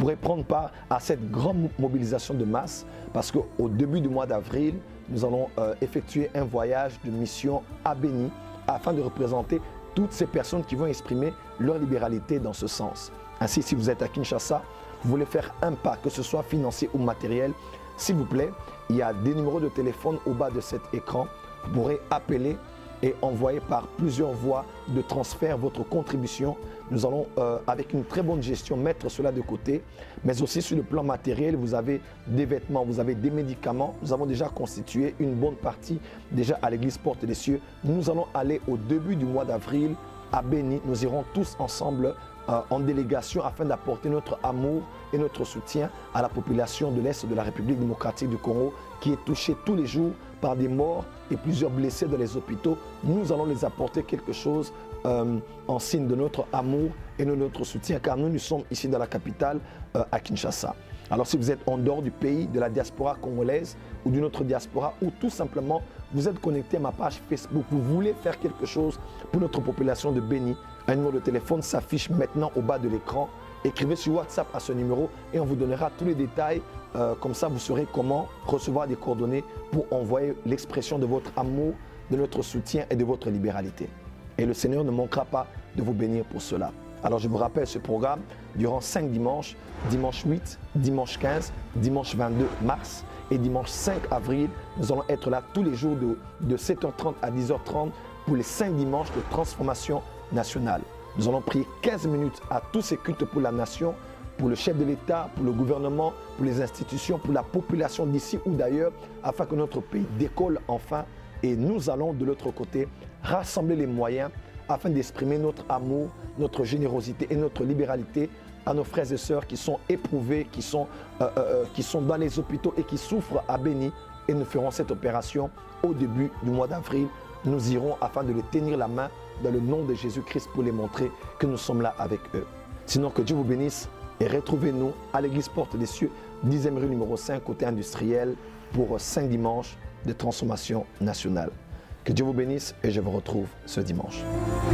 pourrez prendre part à cette grande mobilisation de masse parce qu'au début du mois d'avril, nous allons effectuer un voyage de mission à Béni afin de représenter toutes ces personnes qui vont exprimer leur libéralité dans ce sens. Ainsi, si vous êtes à Kinshasa, vous voulez faire un pas, que ce soit financier ou matériel, s'il vous plaît, il y a des numéros de téléphone au bas de cet écran. Vous pourrez appeler et envoyer par plusieurs voies de transfert votre contribution. Nous allons, avec une très bonne gestion, mettre cela de côté. Mais aussi sur le plan matériel, vous avez des vêtements, vous avez des médicaments. Nous avons déjà constitué une bonne partie déjà à l'église Porte des Cieux. Nous allons aller au début du mois d'avril à Béni. Nous irons tous ensemble en délégation afin d'apporter notre amour et notre soutien à la population de l'Est de la République démocratique du Congo qui est touchée tous les jours par des morts et plusieurs blessés dans les hôpitaux. Nous allons les apporter quelque chose en signe de notre amour et de notre soutien car nous sommes ici dans la capitale à Kinshasa. Alors si vous êtes en dehors du pays, de la diaspora congolaise ou d'une autre diaspora ou tout simplement vous êtes connecté à ma page Facebook, vous voulez faire quelque chose pour notre population de Béni, un numéro de téléphone s'affiche maintenant au bas de l'écran. Écrivez sur WhatsApp à ce numéro et on vous donnera tous les détails. Comme ça, vous saurez comment recevoir des coordonnées pour envoyer l'expression de votre amour, de notre soutien et de votre libéralité. Et le Seigneur ne manquera pas de vous bénir pour cela. Alors je vous rappelle ce programme durant 5 dimanches, dimanche 8, dimanche 15, dimanche 22 mars et dimanche 5 avril. Nous allons être là tous les jours de 7h30 à 10h30 pour les 5 dimanches de transformation nationale. Nous allons prier 15 minutes à tous ces cultes pour la nation, pour le chef de l'État, pour le gouvernement, pour les institutions, pour la population d'ici ou d'ailleurs, afin que notre pays décolle enfin. Et nous allons de l'autre côté rassembler les moyens afin d'exprimer notre amour, notre générosité et notre libéralité à nos frères et sœurs qui sont éprouvés, qui sont dans les hôpitaux et qui souffrent à Béni. Et nous ferons cette opération au début du mois d'avril. Nous irons afin de les tenir la main dans le nom de Jésus-Christ pour les montrer que nous sommes là avec eux. Sinon, que Dieu vous bénisse et retrouvez-nous à l'église Porte des Cieux, 10e rue numéro 5, côté industriel, pour 5 dimanches de transformation nationale. Que Dieu vous bénisse et je vous retrouve ce dimanche.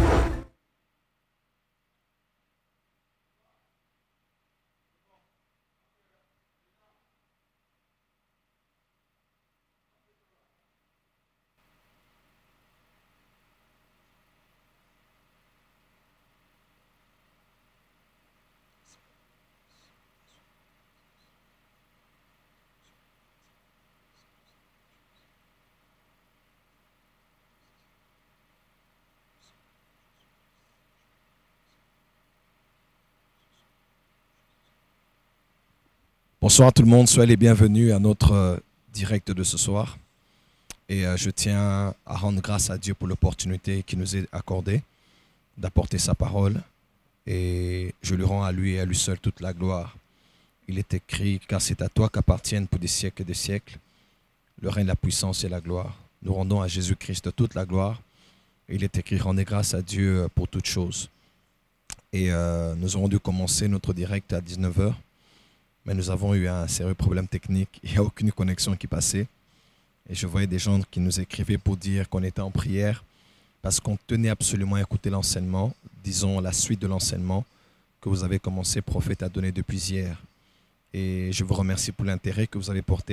Bonsoir tout le monde, soyez les bienvenus à notre direct de ce soir. Et je tiens à rendre grâce à Dieu pour l'opportunité qu'il nous est accordée d'apporter sa parole. Et je lui rends à lui et à lui seul toute la gloire. Il est écrit, car c'est à toi qu'appartiennent pour des siècles et des siècles le règne, la puissance et la gloire. Nous rendons à Jésus-Christ toute la gloire. Et il est écrit, rendez grâce à Dieu pour toutes choses. Et nous aurons dû commencer notre direct à 19h. Mais nous avons eu un sérieux problème technique. Il n'y a aucune connexion qui passait. Et je voyais des gens qui nous écrivaient pour dire qu'on était en prière parce qu'on tenait absolument à écouter l'enseignement, disons la suite de l'enseignement que vous avez commencé, prophète, à donner depuis hier. Et je vous remercie pour l'intérêt que vous avez porté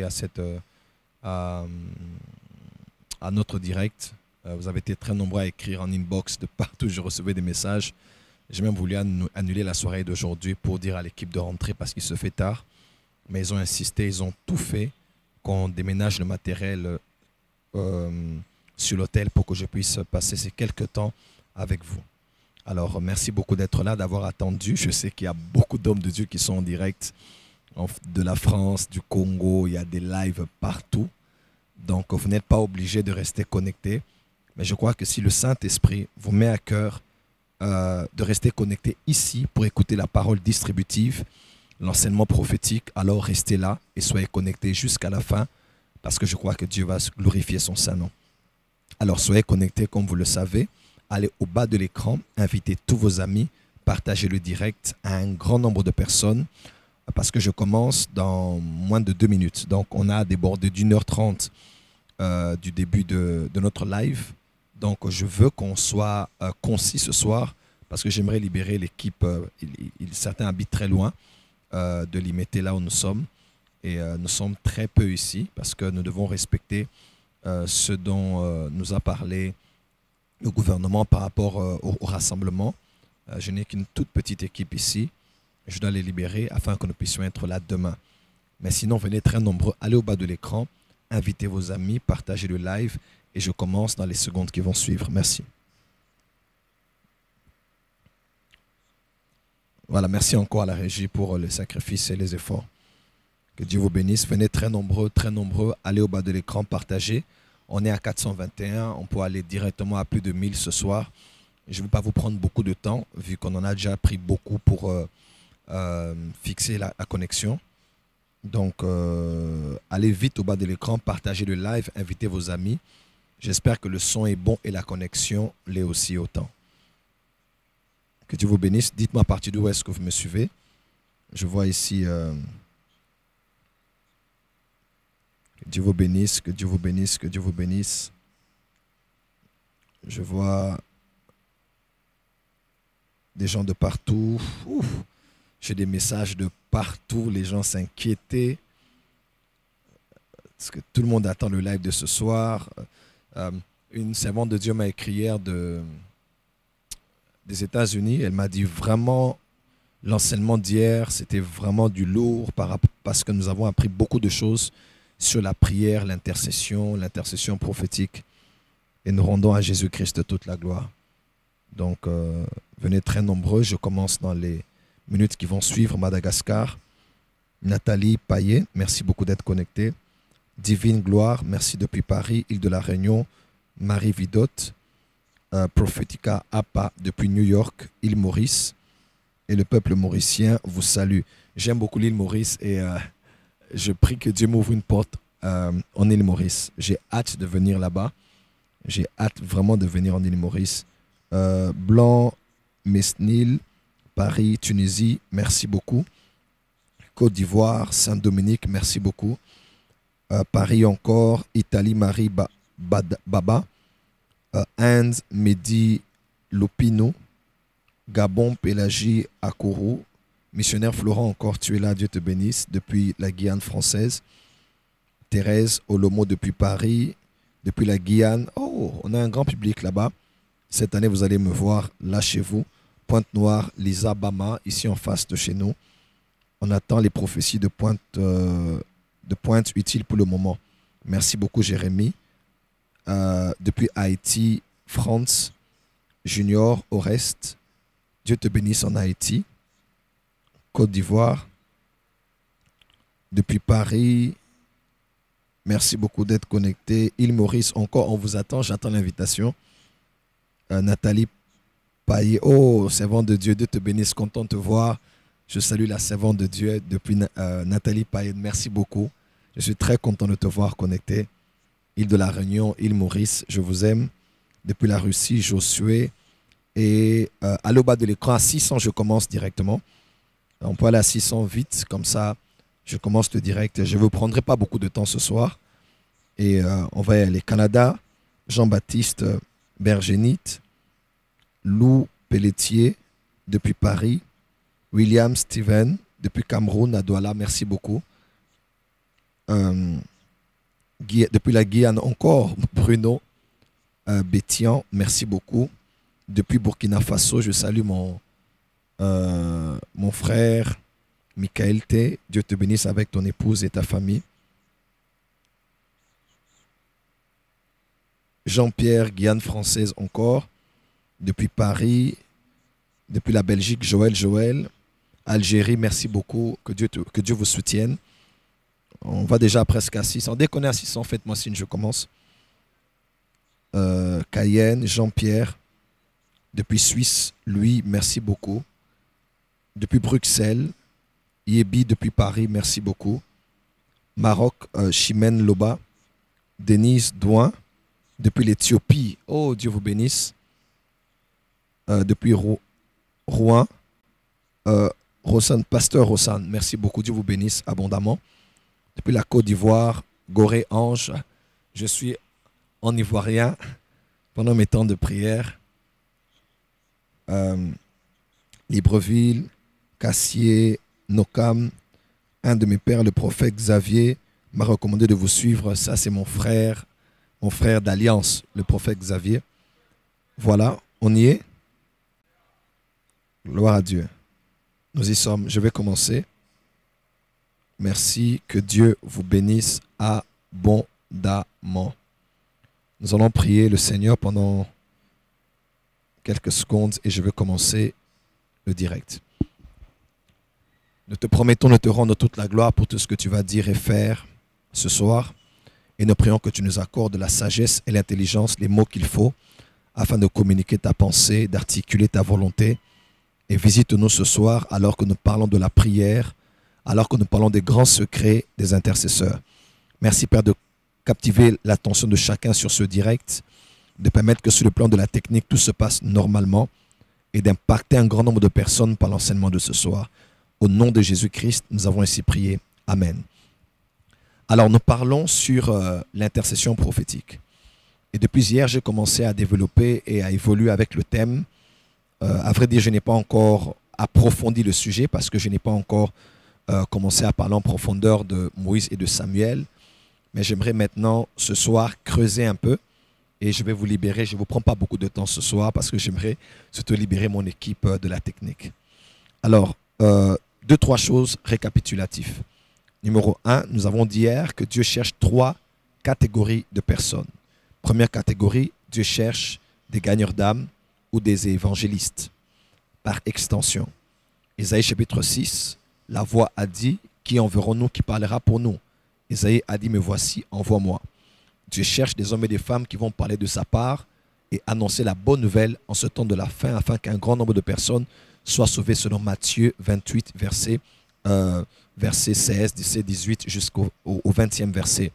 à notre direct. Vous avez été très nombreux à écrire en inbox de partout. Je recevais des messages. J'ai même voulu annuler la soirée d'aujourd'hui pour dire à l'équipe de rentrer parce qu'il se fait tard. Mais ils ont insisté, ils ont tout fait qu'on déménage le matériel sur l'hôtel pour que je puisse passer ces quelques temps avec vous. Alors, merci beaucoup d'être là, d'avoir attendu. Je sais qu'il y a beaucoup d'hommes de Dieu qui sont en direct de la France, du Congo. Il y a des lives partout. Donc, vous n'êtes pas obligés de rester connectés. Mais je crois que si le Saint-Esprit vous met à cœur de rester connecté ici pour écouter la parole distributive, l'enseignement prophétique, alors restez là et soyez connectés jusqu'à la fin parce que je crois que Dieu va glorifier son saint nom. Alors soyez connectés comme vous le savez, allez au bas de l'écran, invitez tous vos amis, partagez le direct à un grand nombre de personnes parce que je commence dans moins de 2 minutes. Donc on a débordé d'1h30 du début de notre live. Donc, je veux qu'on soit concis ce soir parce que j'aimerais libérer l'équipe. Certains habitent très loin. de limiter là où nous sommes. Et nous sommes très peu ici parce que nous devons respecter ce dont nous a parlé le gouvernement par rapport au rassemblement. Je n'ai qu'une toute petite équipe ici. Je dois les libérer afin que nous puissions être là demain. Mais sinon, venez très nombreux, allez au bas de l'écran, invitez vos amis, partagez le live et je commence dans les secondes qui vont suivre. Merci. Voilà, merci encore à la régie pour le sacrifice et les efforts. Que Dieu vous bénisse. Venez très nombreux, allez au bas de l'écran, partagez. On est à 421, on peut aller directement à plus de 1000 ce soir. Je ne vais pas vous prendre beaucoup de temps, vu qu'on en a déjà pris beaucoup pour fixer la connexion. Donc, allez vite au bas de l'écran, partagez le live, invitez vos amis. J'espère que le son est bon et la connexion l'est aussi autant. Que Dieu vous bénisse. Dites-moi à partir d'où est-ce que vous me suivez. Je vois ici... que Dieu vous bénisse, que Dieu vous bénisse, que Dieu vous bénisse. Je vois des gens de partout. Ouf. J'ai des messages de partout. Les gens s'inquiétaient. Parce que tout le monde attend le live de ce soir. Une servante de Dieu m'a écrit hier des États-Unis. Elle m'a dit vraiment, l'enseignement d'hier, c'était vraiment du lourd parce que nous avons appris beaucoup de choses sur la prière, l'intercession prophétique. Et nous rendons à Jésus-Christ toute la gloire. Donc, venez très nombreux. Je commence dans les minutes qui vont suivre. Madagascar. Nathalie Payet, merci beaucoup d'être connectée. Divine Gloire, merci depuis Paris. Île de la Réunion. Marie Vidotte. Prophetica Apa depuis New York. Île Maurice. Et le peuple mauricien vous salue. J'aime beaucoup l'île Maurice et je prie que Dieu m'ouvre une porte en île Maurice. J'ai hâte de venir là-bas. J'ai hâte vraiment de venir en île Maurice. Blanc, Mesnil, Paris, Tunisie, merci beaucoup. Côte d'Ivoire, Saint-Dominique, merci beaucoup. Paris encore, Italie, Marie Baba. Inde, Mehdi Lopino. Gabon, Pélagie, Akourou. Missionnaire Florent, encore, tu es là, Dieu te bénisse, depuis la Guyane française. Thérèse Olomo depuis Paris, depuis la Guyane. Oh, on a un grand public là-bas. Cette année, vous allez me voir là chez vous. Pointe-Noire, Lisa Bama, ici en face de chez nous. On attend les prophéties de pointe utiles pour le moment. Merci beaucoup, Jérémy. Depuis Haïti, France, Junior, Orest. Dieu te bénisse en Haïti. Côte d'Ivoire. Depuis Paris. Merci beaucoup d'être connecté. Île Maurice, encore, on vous attend. J'attends l'invitation. Nathalie Payet. Oh, servante de Dieu, Dieu te bénisse. Content de te voir. Je salue la servante de Dieu depuis Nathalie Payet. Merci beaucoup. Je suis très content de te voir connecté. Île de la Réunion, Île Maurice, je vous aime. Depuis la Russie, Josué. Et à le bas de l'écran, à 600, je commence directement. On peut aller à 600 vite, comme ça, je commence le direct. Je ne vous prendrai pas beaucoup de temps ce soir. Et on va y aller. Canada, Jean-Baptiste Bergénite, Lou Pelletier, depuis Paris, William Steven, depuis Cameroun, à Douala, merci beaucoup. Depuis la Guyane encore, Bruno Bétian, merci beaucoup. Depuis Burkina Faso, je salue mon frère Michael T. Dieu te bénisse avec ton épouse et ta famille. Jean-Pierre, Guyane française encore. Depuis Paris, depuis la Belgique, Joël. Algérie, merci beaucoup. Que Dieu vous soutienne. On va déjà presque à 600. Dès qu'on est à 600, faites-moi signe, je commence. Cayenne, Jean-Pierre. Depuis Suisse, Louis, merci beaucoup. Depuis Bruxelles, Yebi depuis Paris, merci beaucoup. Maroc, Chimène Loba. Denise Douin, depuis l'Éthiopie. Oh, Dieu vous bénisse. Depuis Rouen, Pasteur Rosanne, merci beaucoup. Dieu vous bénisse abondamment. Depuis la Côte d'Ivoire, Gorée Ange, je suis en ivoirien pendant mes temps de prière. Libreville, Cassier, Nokam, un de mes pères, le prophète Xavier, m'a recommandé de vous suivre. Ça, c'est mon frère d'alliance, le prophète Xavier. Voilà, on y est. Gloire à Dieu. Nous y sommes. Je vais commencer. Merci. Que Dieu vous bénisse abondamment. Nous allons prier le Seigneur pendant quelques secondes et je vais commencer le direct. Nous te promettons de te rendre toute la gloire pour tout ce que tu vas dire et faire ce soir. Et nous prions que tu nous accordes la sagesse et l'intelligence, les mots qu'il faut, afin de communiquer ta pensée, d'articuler ta volonté. Et visite-nous ce soir alors que nous parlons de la prière, alors que nous parlons des grands secrets des intercesseurs. Merci Père de captiver l'attention de chacun sur ce direct, de permettre que sur le plan de la technique, tout se passe normalement et d'impacter un grand nombre de personnes par l'enseignement de ce soir. Au nom de Jésus-Christ, nous avons ainsi prié. Amen. Alors, nous parlons sur l'intercession prophétique. Et depuis hier, j'ai commencé à développer et à évoluer avec le thème. À vrai dire, je n'ai pas encore approfondi le sujet parce que je n'ai pas encore commencé à parler en profondeur de Moïse et de Samuel. Mais j'aimerais maintenant, ce soir, creuser un peu et je vais vous libérer. Je ne vous prends pas beaucoup de temps ce soir parce que j'aimerais surtout libérer mon équipe de la technique. Alors, 2-3 choses récapitulatives. Numéro 1, nous avons dit hier que Dieu cherche 3 catégories de personnes. Première catégorie, Dieu cherche des gagneurs d'âme ou des évangélistes. Par extension, Ésaïe chapitre 6, la voix a dit, qui enverrons-nous, qui parlera pour nous? Ésaïe a dit, me voici, envoie-moi. Dieu cherche des hommes et des femmes qui vont parler de sa part et annoncer la bonne nouvelle en ce temps de la fin afin qu'un grand nombre de personnes soient sauvées selon Matthieu 28, verset 16, 17, 18 jusqu'au 20e verset.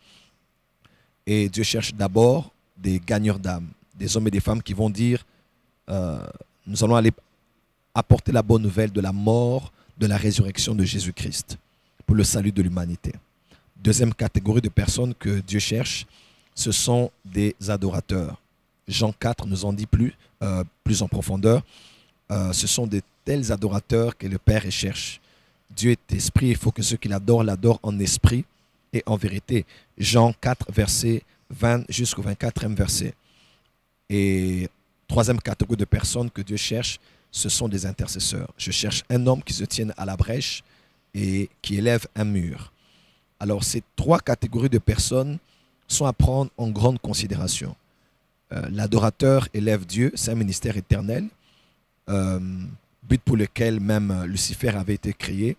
Et Dieu cherche d'abord des gagneurs d'âme, des hommes et des femmes qui vont dire nous allons aller apporter la bonne nouvelle de la mort, de la résurrection de Jésus-Christ pour le salut de l'humanité. Deuxième catégorie de personnes que Dieu cherche, ce sont des adorateurs. Jean 4 nous en dit plus en profondeur. Ce sont de tels adorateurs que le Père recherche. Dieu est esprit, il faut que ceux qui l'adorent en esprit et en vérité. Jean 4, verset 20 jusqu'au 24e verset. Et troisième catégorie de personnes que Dieu cherche, ce sont des intercesseurs. Je cherche un homme qui se tienne à la brèche et qui élève un mur. Alors ces 3 catégories de personnes sont à prendre en grande considération. L'adorateur élève Dieu, c'est un ministère éternel, but pour lequel même Lucifer avait été créé.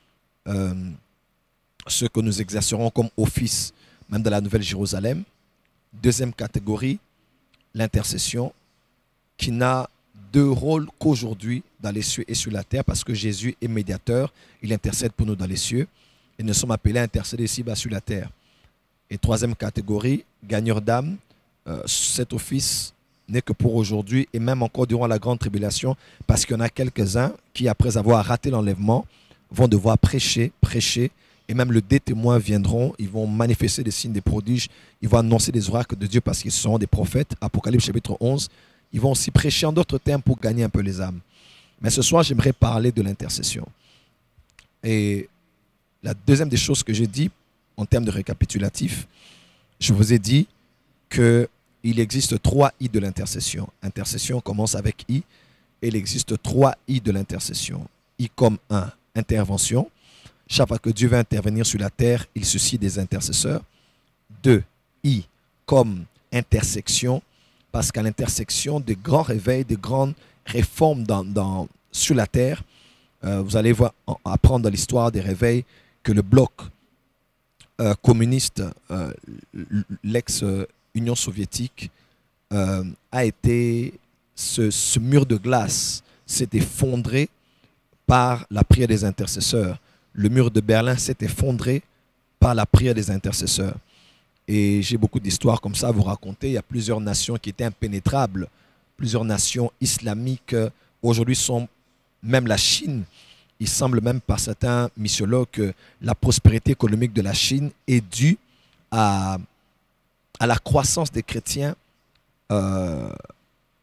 Ce que nous exercerons comme office, même dans la Nouvelle Jérusalem. Deuxième catégorie, l'intercession, qui n'a de rôle qu'aujourd'hui dans les cieux et sur la terre, parce que Jésus est médiateur, il intercède pour nous dans les cieux, et nous sommes appelés à intercéder ici-bas sur la terre. Et troisième catégorie, gagneur d'âme, cet office n'est que pour aujourd'hui et même encore durant la grande tribulation, parce qu'il y en a quelques-uns qui, après avoir raté l'enlèvement, vont devoir prêcher, et même des témoins viendront, ils vont manifester des signes, des prodiges, ils vont annoncer des oracles de Dieu parce qu'ils seront des prophètes. Apocalypse chapitre 11, ils vont aussi prêcher en d'autres termes pour gagner un peu les âmes. Mais ce soir, j'aimerais parler de l'intercession. Et la deuxième des choses que j'ai dit, en termes de récapitulatif, je vous ai dit qu'il existe 3 I de l'intercession. Intercession commence avec I, et il existe 3 I de l'intercession. I comme 1, intervention. Chaque fois que Dieu va intervenir sur la terre, il suscite des intercesseurs. 2, I comme intersection, parce qu'à l'intersection des grands réveils, des grandes réformes sur la terre, vous allez apprendre dans l'histoire des réveils que le bloc communiste, l'ex-Union soviétique, a été, ce mur de glace s'est effondré par la prière des intercesseurs. Le mur de Berlin s'est effondré par la prière des intercesseurs. Et j'ai beaucoup d'histoires comme ça à vous raconter. Il y a plusieurs nations qui étaient impénétrables, plusieurs nations islamiques. Aujourd'hui, sont même la Chine. Il semble même par certains missiologues que la prospérité économique de la Chine est due à la croissance des chrétiens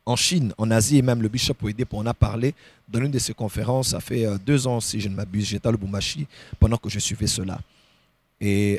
en Chine, en Asie, et même le bishop Oedipo en a parlé dans l'une de ses conférences. Ça fait 2 ans, si je ne m'abuse, j'étais à Lubumbashi pendant que je suivais cela. Et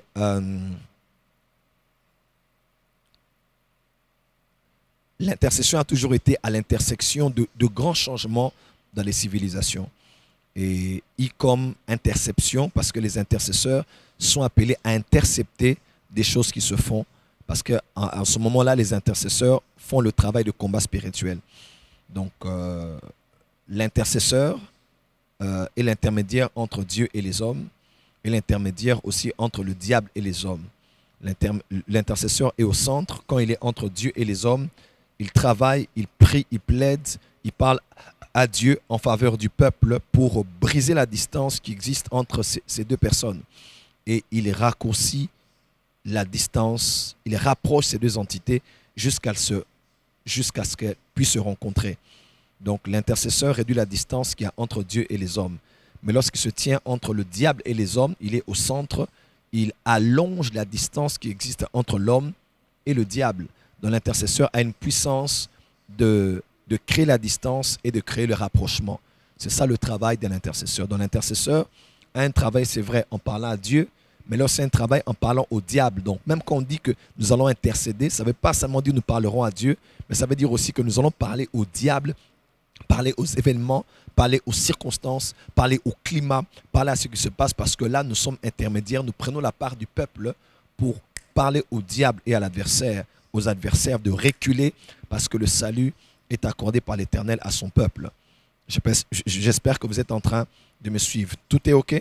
l'intercession a toujours été à l'intersection de grands changements dans les civilisations. Et comme interception, parce que les intercesseurs sont appelés à intercepter des choses qui se font, parce qu'en ce moment-là, les intercesseurs font le travail de combat spirituel. Donc, l'intercesseur est l'intermédiaire entre Dieu et les hommes, et l'intermédiaire aussi entre le diable et les hommes. L'intercesseur est au centre. Quand il est entre Dieu et les hommes, il travaille, il prie, il plaide, il parle à Dieu en faveur du peuple pour briser la distance qui existe entre ces deux personnes. Et il raccourcit la distance, il rapproche ces deux entités jusqu'à ce qu'elles puissent se rencontrer. Donc l'intercesseur réduit la distance qu'il y a entre Dieu et les hommes. Mais lorsqu'il se tient entre le diable et les hommes, il est au centre, il allonge la distance qui existe entre l'homme et le diable. Donc l'intercesseur a une puissance de créer la distance et de créer le rapprochement. C'est ça le travail de l'intercesseur. Donc l'intercesseur a un travail, c'est vrai, en parlant à Dieu, mais là c'est un travail en parlant au diable. Donc même quand on dit que nous allons intercéder, ça ne veut pas seulement dire que nous parlerons à Dieu, mais ça veut dire aussi que nous allons parler au diable, parler aux événements, parler aux circonstances, parler au climat, parler à ce qui se passe, parce que là nous sommes intermédiaires, nous prenons la part du peuple pour parler au diable et à l'adversaire, aux adversaires de reculer, parce que le salut est accordé par l'Éternel à son peuple. J'espère que vous êtes en train de me suivre. Tout est OK?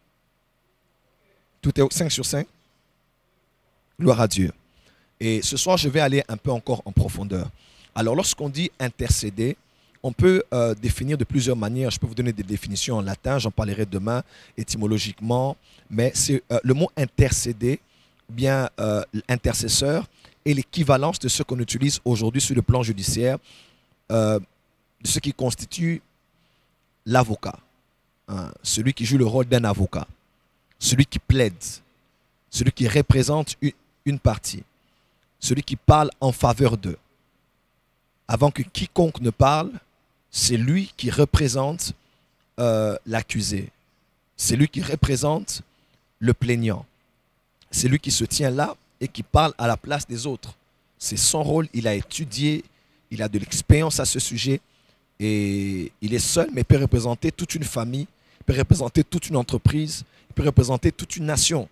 Tout est 5 sur 5? Gloire à Dieu. Et ce soir, je vais aller un peu encore en profondeur. Alors, lorsqu'on dit intercéder, on peut définir de plusieurs manières. Je peux vous donner des définitions en latin, j'en parlerai demain étymologiquement. Mais c'est le mot intercéder, ou bien intercesseur, est l'équivalence de ce qu'on utilise aujourd'hui sur le plan judiciaire, de ce qui constitue l'avocat, celui qui joue le rôle d'un avocat, celui qui plaide, celui qui représente une partie, celui qui parle en faveur d'eux. Avant que quiconque ne parle, c'est lui qui représente l'accusé, c'est lui qui représente le plaignant, c'est lui qui se tient là et qui parle à la place des autres. C'est son rôle, il a étudié, il a de l'expérience à ce sujet et il est seul, mais il peut représenter toute une famille, il peut représenter toute une entreprise, il peut représenter toute une nation.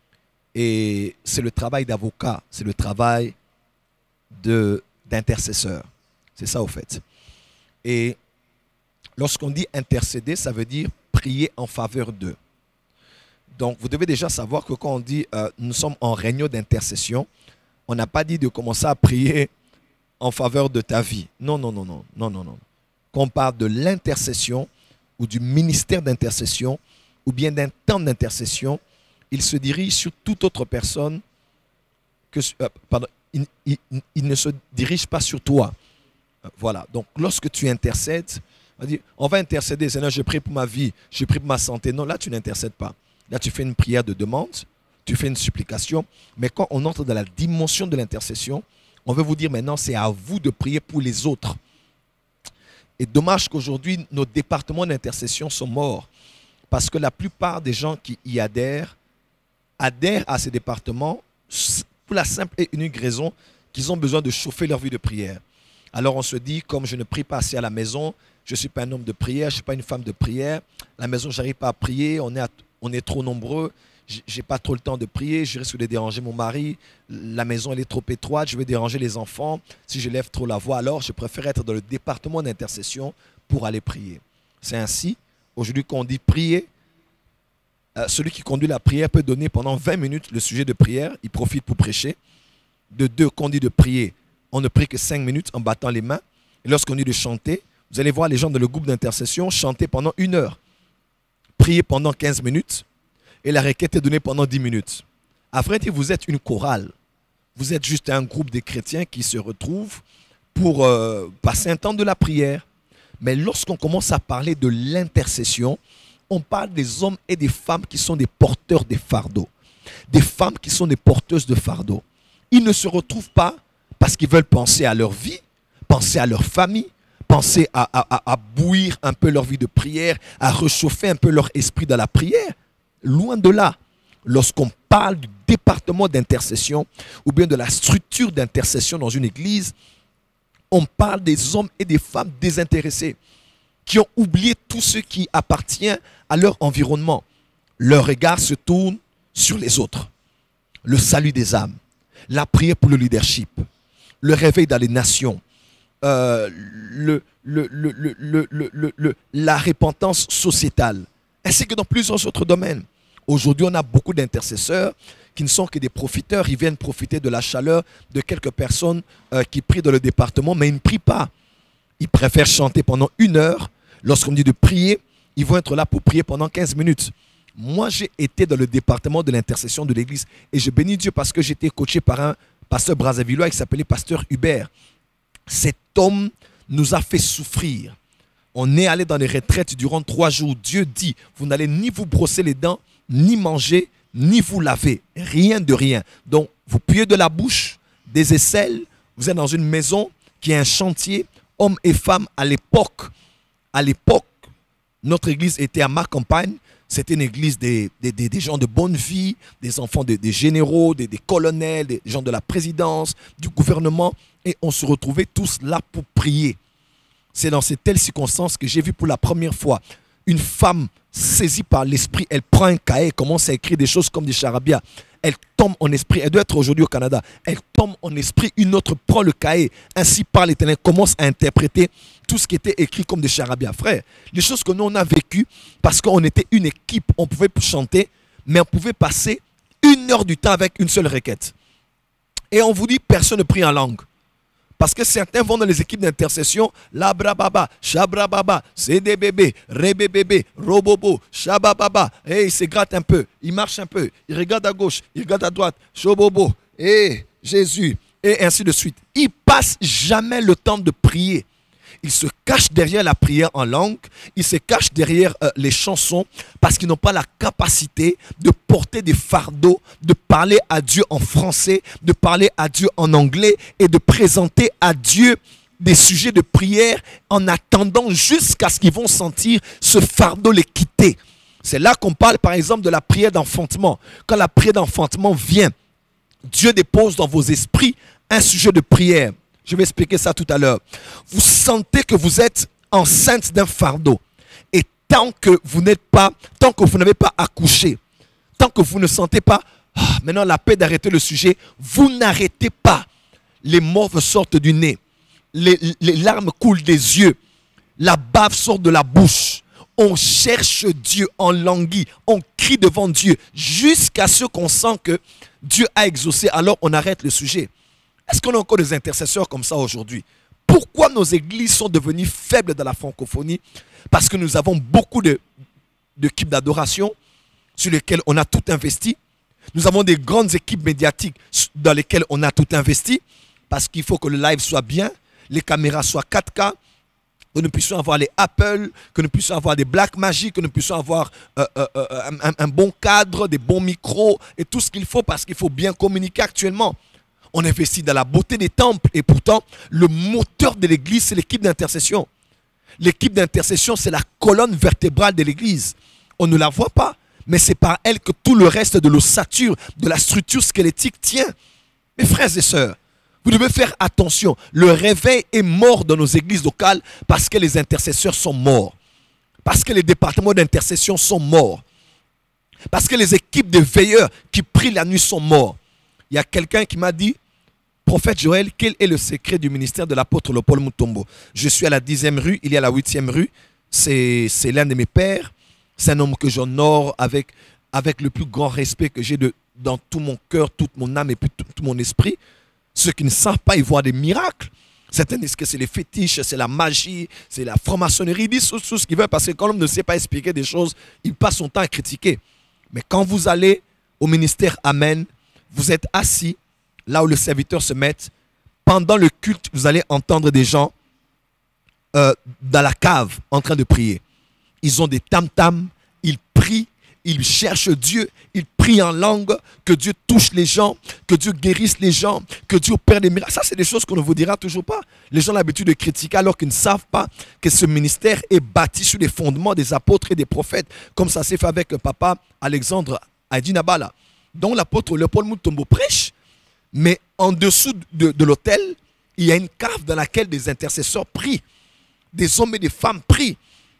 Et c'est le travail d'avocat, c'est le travail d'intercesseur. C'est ça au fait. Et lorsqu'on dit intercéder, ça veut dire prier en faveur d'eux. Donc vous devez déjà savoir que quand on dit nous sommes en réunion d'intercession, on n'a pas dit de commencer à prier en faveur de ta vie. Non, non, non, non, non, non, non. Quand on parle de l'intercession ou du ministère d'intercession ou bien d'un temps d'intercession, il se dirige sur toute autre personne que... il ne se dirige pas sur toi. Voilà. Donc lorsque tu intercèdes, on va intercéder. Seigneur, je prie pour ma vie, je prie pour ma santé. Non, là tu n'intercèdes pas. Là tu fais une prière de demande, tu fais une supplication. Mais quand on entre dans la dimension de l'intercession, on veut vous dire maintenant, c'est à vous de prier pour les autres. Et dommage qu'aujourd'hui, nos départements d'intercession sont morts. Parce que la plupart des gens qui y adhèrent à ces départements pour la simple et unique raison qu'ils ont besoin de chauffer leur vie de prière. Alors on se dit, comme je ne prie pas assez à la maison, je ne suis pas un homme de prière, je ne suis pas une femme de prière, à la maison je n'arrive pas à prier, on est trop nombreux, je n'ai pas trop le temps de prier, je risque de déranger mon mari, la maison elle est trop étroite, je vais déranger les enfants, si je lève trop la voix, alors je préfère être dans le département d'intercession pour aller prier. C'est ainsi, aujourd'hui qu'on dit prier, celui qui conduit la prière peut donner pendant 20 minutes le sujet de prière, il profite pour prêcher. De deux, qu'on dit de prier, on ne prie que 5 minutes en battant les mains. Et lorsqu'on dit de chanter, vous allez voir les gens dans le groupe d'intercession chanter pendant 1 heure, prier pendant 15 minutes, et la requête est donnée pendant 10 minutes. À vrai dire, vous êtes une chorale. Vous êtes juste un groupe de chrétiens qui se retrouvent pour passer un temps de la prière. Mais lorsqu'on commence à parler de l'intercession, on parle des hommes et des femmes qui sont des porteurs de fardeaux. Des femmes qui sont des porteuses de fardeaux. Ils ne se retrouvent pas parce qu'ils veulent penser à leur vie, penser à leur famille, penser à bouillir un peu leur vie de prière, à réchauffer un peu leur esprit dans la prière. Loin de là, lorsqu'on parle du département d'intercession ou bien de la structure d'intercession dans une église, on parle des hommes et des femmes désintéressés qui ont oublié tout ce qui appartient à leur environnement. Leur regard se tourne sur les autres. Le salut des âmes, la prière pour le leadership, le réveil dans les nations, la repentance sociétale, ainsi que dans plusieurs autres domaines. Aujourd'hui, on a beaucoup d'intercesseurs qui ne sont que des profiteurs. Ils viennent profiter de la chaleur de quelques personnes qui prient dans le département, mais ils ne prient pas. Ils préfèrent chanter pendant 1 heure. Lorsqu'on dit de prier, ils vont être là pour prier pendant 15 minutes. Moi, j'ai été dans le département de l'intercession de l'église et je bénis Dieu parce que j'étais coaché par un pasteur brassavillois qui s'appelait pasteur Hubert. Cet homme nous a fait souffrir. On est allé dans les retraites durant 3 jours. Dieu dit, vous n'allez ni vous brosser les dents, ni manger, ni vous laver. Rien de rien. Donc, vous puez de la bouche, des aisselles. Vous êtes dans une maison qui est un chantier, hommes et femmes à l'époque. À l'époque, notre église était à ma campagne. C'était une église des gens de bonne vie, des enfants des généraux, des colonels, des gens de la présidence, du gouvernement. Et on se retrouvait tous là pour prier. C'est dans ces telles circonstances que j'ai vu pour la première fois une femme saisie par l'esprit. Elle prend un cahier, commence à écrire des choses comme des charabia. Elle tombe en esprit. Elle doit être aujourd'hui au Canada. Elle tombe en esprit. Une autre prend le cahier. Ainsi par l'Éternel, commence à interpréter tout ce qui était écrit comme des charabia. Frère, les choses que nous on a vécues parce qu'on était une équipe, on pouvait chanter, mais on pouvait passer 1 heure du temps avec une seule requête. Et on vous dit, personne ne prie en langue. Parce que certains vont dans les équipes d'intercession, labrababa, shabrababa, cdbb, rebébébé, robobo, shabababa. Et il se gratte un peu, il marche un peu, il regarde à gauche, il regarde à droite, shobobo, et Jésus, et ainsi de suite. Ils passent jamais le temps de prier. Ils se cachent derrière la prière en langue, ils se cachent derrière les chansons parce qu'ils n'ont pas la capacité de porter des fardeaux, de parler à Dieu en français, de parler à Dieu en anglais et de présenter à Dieu des sujets de prière en attendant jusqu'à ce qu'ils vont sentir ce fardeau les quitter. C'est là qu'on parle par exemple de la prière d'enfantement. Quand la prière d'enfantement vient, Dieu dépose dans vos esprits un sujet de prière. Je vais expliquer ça tout à l'heure. Vous sentez que vous êtes enceinte d'un fardeau. Et tant que vous n'avez pas accouché, tant que vous ne sentez pas, maintenant la paix d'arrêter le sujet, vous n'arrêtez pas. Les morves sortent du nez. Les larmes coulent des yeux. La bave sort de la bouche. On cherche Dieu, on languit, on crie devant Dieu jusqu'à ce qu'on sent que Dieu a exaucé. Alors on arrête le sujet. Est-ce qu'on a encore des intercesseurs comme ça aujourd'hui? Pourquoi nos églises sont devenues faibles dans la francophonie? Parce que nous avons beaucoup d'équipes d'adoration sur lesquelles on a tout investi. Nous avons des grandes équipes médiatiques dans lesquelles on a tout investi. Parce qu'il faut que le live soit bien, les caméras soient 4K, que nous puissions avoir les Apple, que nous puissions avoir des Blackmagic, que nous puissions avoir un bon cadre, des bons micros et tout ce qu'il faut parce qu'il faut bien communiquer actuellement. On investit dans la beauté des temples et pourtant, le moteur de l'église, c'est l'équipe d'intercession. L'équipe d'intercession, c'est la colonne vertébrale de l'église. On ne la voit pas, mais c'est par elle que tout le reste de l'ossature, de la structure squelettique tient. Mes frères et sœurs, vous devez faire attention. Le réveil est mort dans nos églises locales parce que les intercesseurs sont morts. Parce que les départements d'intercession sont morts. Parce que les équipes de veilleurs qui prient la nuit sont morts. Il y a quelqu'un qui m'a dit, prophète Joël, quel est le secret du ministère de l'apôtre Paul Mutombo? Je suis à la 10e rue, il y a la 8e rue. C'est l'un de mes pères. C'est un homme que j'honore avec le plus grand respect que j'ai dans tout mon cœur, toute mon âme et puis tout mon esprit. Ceux qui ne savent pas, ils voient des miracles. Certains disent que c'est les fétiches, c'est la magie, c'est la franc-maçonnerie. Ils disent tout ce qu'ils veulent parce que quand l'homme ne sait pas expliquer des choses, il passe son temps à critiquer. Mais quand vous allez au ministère Amen, vous êtes assis là où le serviteur se met. Pendant le culte, vous allez entendre des gens dans la cave en train de prier. Ils ont des tam-tams, ils prient ils cherchent Dieu, ils prient en langue, que Dieu touche les gens, que Dieu guérisse les gens, que Dieu opère des miracles. Ça, c'est des choses qu'on ne vous dira toujours pas. Les gens ont l'habitude de critiquer alors qu'ils ne savent pas que ce ministère est bâti sur les fondements des apôtres et des prophètes, comme ça s'est fait avec le papa Alexandre Aïdinabala, dont l'apôtre Léopold Mutombo prêche. Mais en dessous de l'autel, il y a une cave dans laquelle des intercesseurs prient. Des hommes et des femmes prient.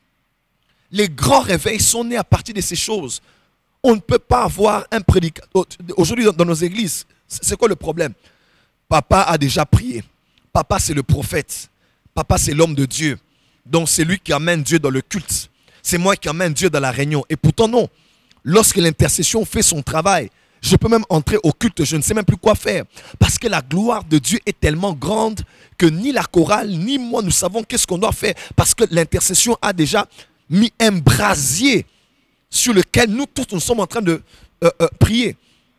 Les grands réveils sont nés à partir de ces choses. On ne peut pas avoir un prédicateur. Aujourd'hui, dans nos églises, c'est quoi le problème? Papa a déjà prié. Papa, c'est le prophète. Papa, c'est l'homme de Dieu. Donc, c'est lui qui amène Dieu dans le culte. C'est moi qui amène Dieu dans la réunion. Et pourtant, non. Lorsque l'intercession fait son travail, je peux même entrer au culte, je ne sais même plus quoi faire. Parce que la gloire de Dieu est tellement grande que ni la chorale, ni moi, nous savons qu'est-ce qu'on doit faire. Parce que l'intercession a déjà mis un brasier sur lequel nous tous nous sommes en train de prier.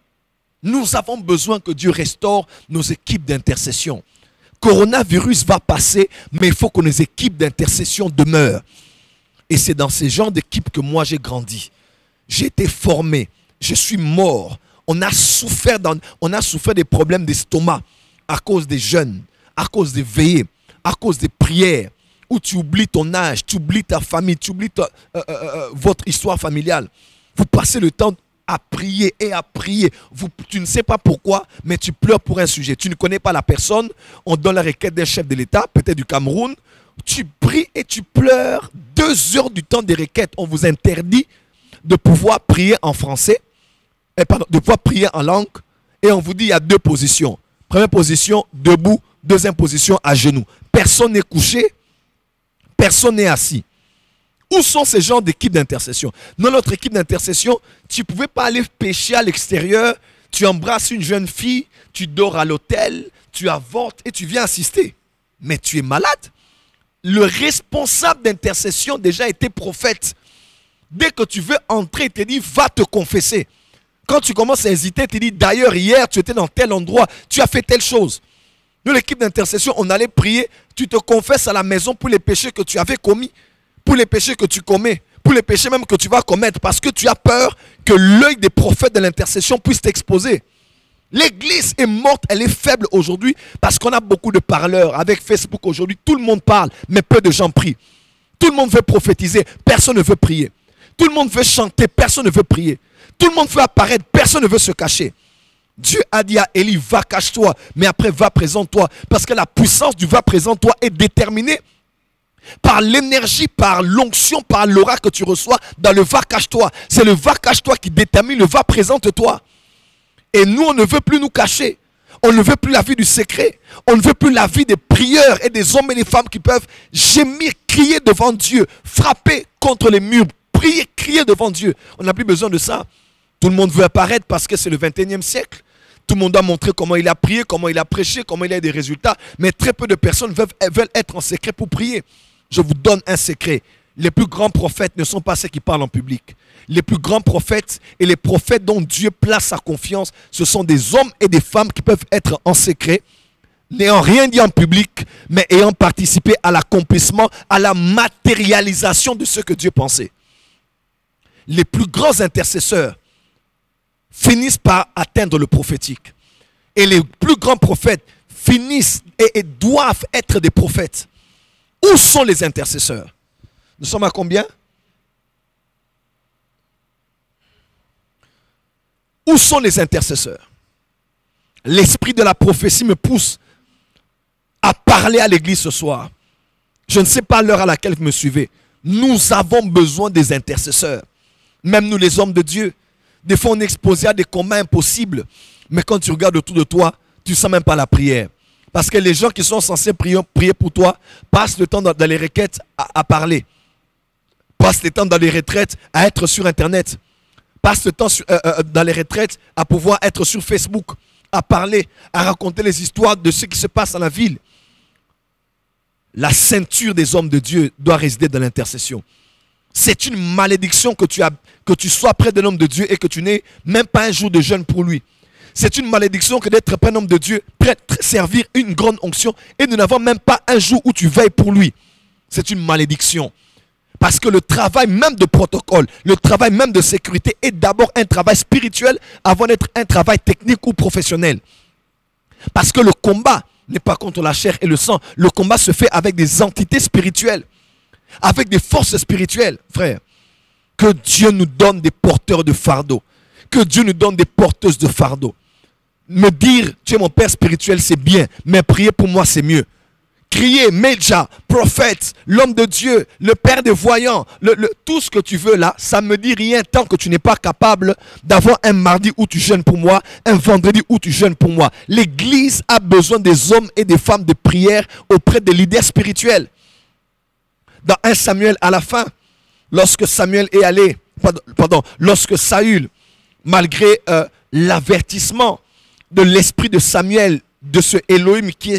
Nous avons besoin que Dieu restaure nos équipes d'intercession. Coronavirus va passer, mais il faut que nos équipes d'intercession demeurent. Et c'est dans ces genres d'équipes que moi j'ai grandi. J'ai été formé, je suis mort. On a souffert des problèmes d'estomac à cause des jeûnes, à cause des veillées, à cause des prières, où tu oublies ton âge, tu oublies ta famille, tu oublies votre histoire familiale. Vous passez le temps à prier et à prier. Tu ne sais pas pourquoi, mais tu pleures pour un sujet. Tu ne connais pas la personne, on donne la requête d'un chef de l'État, peut-être du Cameroun. Tu pries et tu pleures 2 heures du temps des requêtes. On vous interdit de pouvoir prier en français, de pouvoir prier en langue, et on vous dit il y a 2 positions. Première position, debout. Deuxième position, à genoux. Personne n'est couché, personne n'est assis. Où sont ces gens d'équipe d'intercession? Dans notre équipe d'intercession, tu ne pouvais pas aller pécher à l'extérieur, tu embrasses une jeune fille, tu dors à l'hôtel, tu avortes et tu viens assister. Mais tu es malade. Le responsable d'intercession déjà était prophète. Dès que tu veux entrer, il te dit, va te confesser. Quand tu commences à hésiter, il te dit, d'ailleurs, hier, tu étais dans tel endroit, tu as fait telle chose. Nous, l'équipe d'intercession, on allait prier, tu te confesses à la maison pour les péchés que tu avais commis, pour les péchés que tu commets, pour les péchés même que tu vas commettre, parce que tu as peur que l'œil des prophètes de l'intercession puisse t'exposer. L'église est morte, elle est faible aujourd'hui, parce qu'on a beaucoup de parleurs. Avec Facebook aujourd'hui, tout le monde parle, mais peu de gens prient. Tout le monde veut prophétiser, personne ne veut prier. Tout le monde veut chanter, personne ne veut prier. Tout le monde veut apparaître, personne ne veut se cacher. Dieu a dit à Élie, va cache-toi, mais après va présente-toi. Parce que la puissance du va présente-toi est déterminée par l'énergie, par l'onction, par l'aura que tu reçois dans le va cache-toi. C'est le va cache-toi qui détermine le va présente-toi. Et nous, on ne veut plus nous cacher. On ne veut plus la vie du secret. On ne veut plus la vie des prieurs et des hommes et des femmes qui peuvent gémir, crier devant Dieu, frapper contre les murs, prier, crier devant Dieu. On n'a plus besoin de ça. Tout le monde veut apparaître parce que c'est le 21e siècle. Tout le monde doit montrer comment il a prié, comment il a prêché, comment il a des résultats. Mais très peu de personnes veulent être en secret pour prier. Je vous donne un secret. Les plus grands prophètes ne sont pas ceux qui parlent en public. Les plus grands prophètes et les prophètes dont Dieu place sa confiance, ce sont des hommes et des femmes qui peuvent être en secret, n'ayant rien dit en public, mais ayant participé à l'accomplissement, à la matérialisation de ce que Dieu pensait. Les plus grands intercesseurs finissent par atteindre le prophétique. Et les plus grands prophètes finissent et doivent être des prophètes. Où sont les intercesseurs? Nous sommes à combien? Où sont les intercesseurs? L'esprit de la prophétie me pousse à parler à l'église ce soir. Je ne sais pas l'heure à laquelle vous me suivez. Nous avons besoin des intercesseurs. Même nous les hommes de Dieu. Des fois on est exposé à des combats impossibles. Mais quand tu regardes autour de toi, tu ne sens même pas la prière. Parce que les gens qui sont censés prier pour toi passent le temps dans les requêtes à parler. Passent le temps dans les retraites à être sur Internet. Passent le temps dans les retraites à pouvoir être sur Facebook, à parler, à raconter les histoires de ce qui se passe dans la ville. La ceinture des hommes de Dieu doit résider dans l'intercession. C'est une malédiction que tu sois près d'un homme de Dieu et que tu n'aies même pas un jour de jeûne pour lui. C'est une malédiction que d'être près d'un homme de Dieu, prêt à servir une grande onction et de n'avoir même pas un jour où tu veilles pour lui. C'est une malédiction. Parce que le travail même de protocole, le travail même de sécurité est d'abord un travail spirituel avant d'être un travail technique ou professionnel. Parce que le combat n'est pas contre la chair et le sang. Le combat se fait avec des entités spirituelles, avec des forces spirituelles, frère. Que Dieu nous donne des porteurs de fardeau. Que Dieu nous donne des porteuses de fardeau. Me dire, tu es mon père spirituel, c'est bien, mais prier pour moi, c'est mieux. Crier, Medja, prophète, l'homme de Dieu, le père des voyants, tout ce que tu veux là, ça ne me dit rien tant que tu n'es pas capable d'avoir un mardi où tu jeûnes pour moi, un vendredi où tu jeûnes pour moi. L'église a besoin des hommes et des femmes de prière auprès des leaders spirituels. Dans 1 Samuel à la fin, lorsque Samuel est allé, lorsque Saül, malgré l'avertissement de l'esprit de Samuel, de ce Elohim qui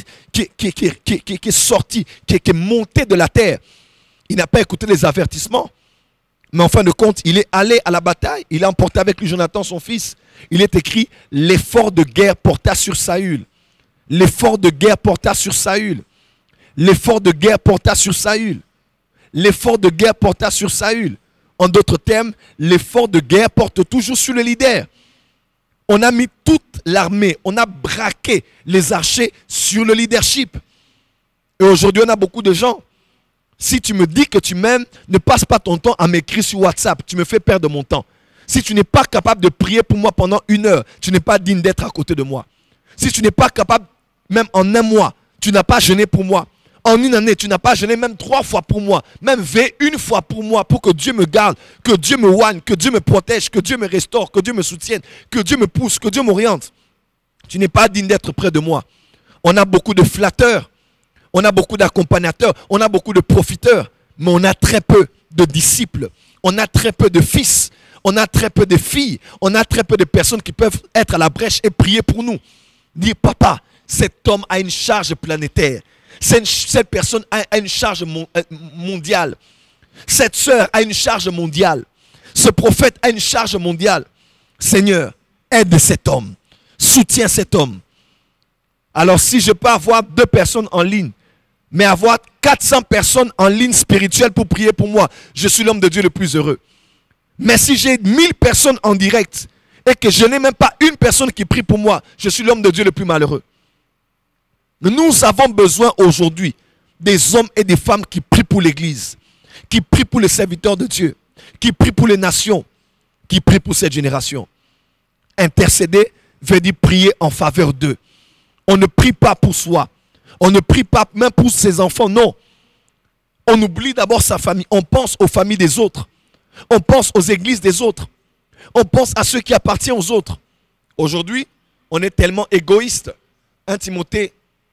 est sorti, qui est monté de la terre, il n'a pas écouté les avertissements, mais en fin de compte, il est allé à la bataille, il a emporté avec lui Jonathan son fils. Il est écrit, l'effort de guerre porta sur Saül. L'effort de guerre porta sur Saül. L'effort de guerre porta sur Saül. L'effort de guerre porta sur Saül. En d'autres termes, l'effort de guerre porte toujours sur le leader. On a mis toute l'armée, on a braqué les archers sur le leadership. Et aujourd'hui, on a beaucoup de gens. Si tu me dis que tu m'aimes, ne passe pas ton temps à m'écrire sur WhatsApp. Tu me fais perdre mon temps. Si tu n'es pas capable de prier pour moi pendant 1 heure, tu n'es pas digne d'être à côté de moi. Si tu n'es pas capable, même en 1 mois, tu n'as pas jeûné pour moi. En 1 année, tu n'as pas jeûné même 3 fois pour moi, même 21 fois pour moi, pour que Dieu me garde, que Dieu me oigne, que Dieu me protège, que Dieu me restaure, que Dieu me soutienne, que Dieu me pousse, que Dieu m'oriente. Tu n'es pas digne d'être près de moi. On a beaucoup de flatteurs, on a beaucoup d'accompagnateurs, on a beaucoup de profiteurs, mais on a très peu de disciples, on a très peu de fils, on a très peu de filles, on a très peu de personnes qui peuvent être à la brèche et prier pour nous. Dire, papa, cet homme a une charge planétaire. Cette personne a une charge mondiale. Cette sœur a une charge mondiale. Ce prophète a une charge mondiale. Seigneur, aide cet homme. Soutiens cet homme. Alors si je peux avoir 2 personnes en ligne, mais avoir 400 personnes en ligne spirituelle pour prier pour moi, je suis l'homme de Dieu le plus heureux. Mais si j'ai 1000 personnes en direct et que je n'ai même pas une personne qui prie pour moi, je suis l'homme de Dieu le plus malheureux. Nous avons besoin aujourd'hui des hommes et des femmes qui prient pour l'Église, qui prient pour les serviteurs de Dieu, qui prient pour les nations, qui prient pour cette génération. Intercéder veut dire prier en faveur d'eux. On ne prie pas pour soi. On ne prie pas même pour ses enfants, non. On oublie d'abord sa famille. On pense aux familles des autres. On pense aux églises des autres. On pense à ceux qui appartiennent aux autres. Aujourd'hui, on est tellement égoïste. 1 Timothée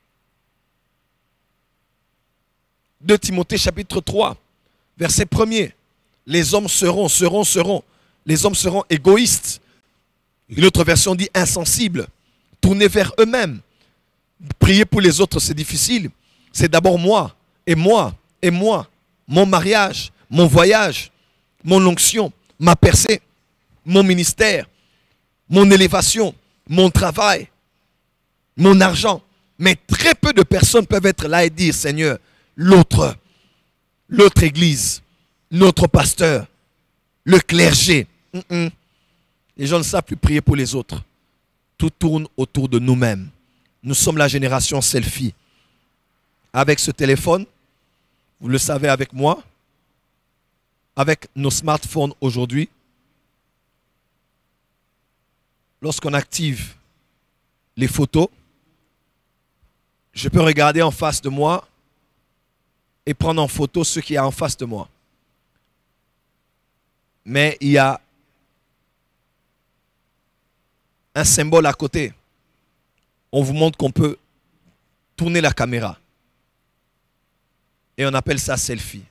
2 Timothée chapitre 3, verset 1er. Les hommes seront. Les hommes seront égoïstes. Une autre version dit insensibles. Tournés vers eux-mêmes. Prier pour les autres, c'est difficile. C'est d'abord moi, et moi, et moi. Mon mariage, mon voyage, mon onction, ma percée, mon ministère, mon élévation, mon travail, mon argent. Mais très peu de personnes peuvent être là et dire, Seigneur, l'autre église, notre pasteur, le clergé. Les gens ne savent plus prier pour les autres. Tout tourne autour de nous-mêmes. Nous sommes la génération selfie. Avec ce téléphone, vous le savez avec moi, avec nos smartphones aujourd'hui, lorsqu'on active les photos, je peux regarder en face de moi et prendre en photo ce qui est en face de moi. Mais il y a un symbole à côté. On vous montre qu'on peut tourner la caméra. Et on appelle ça selfie.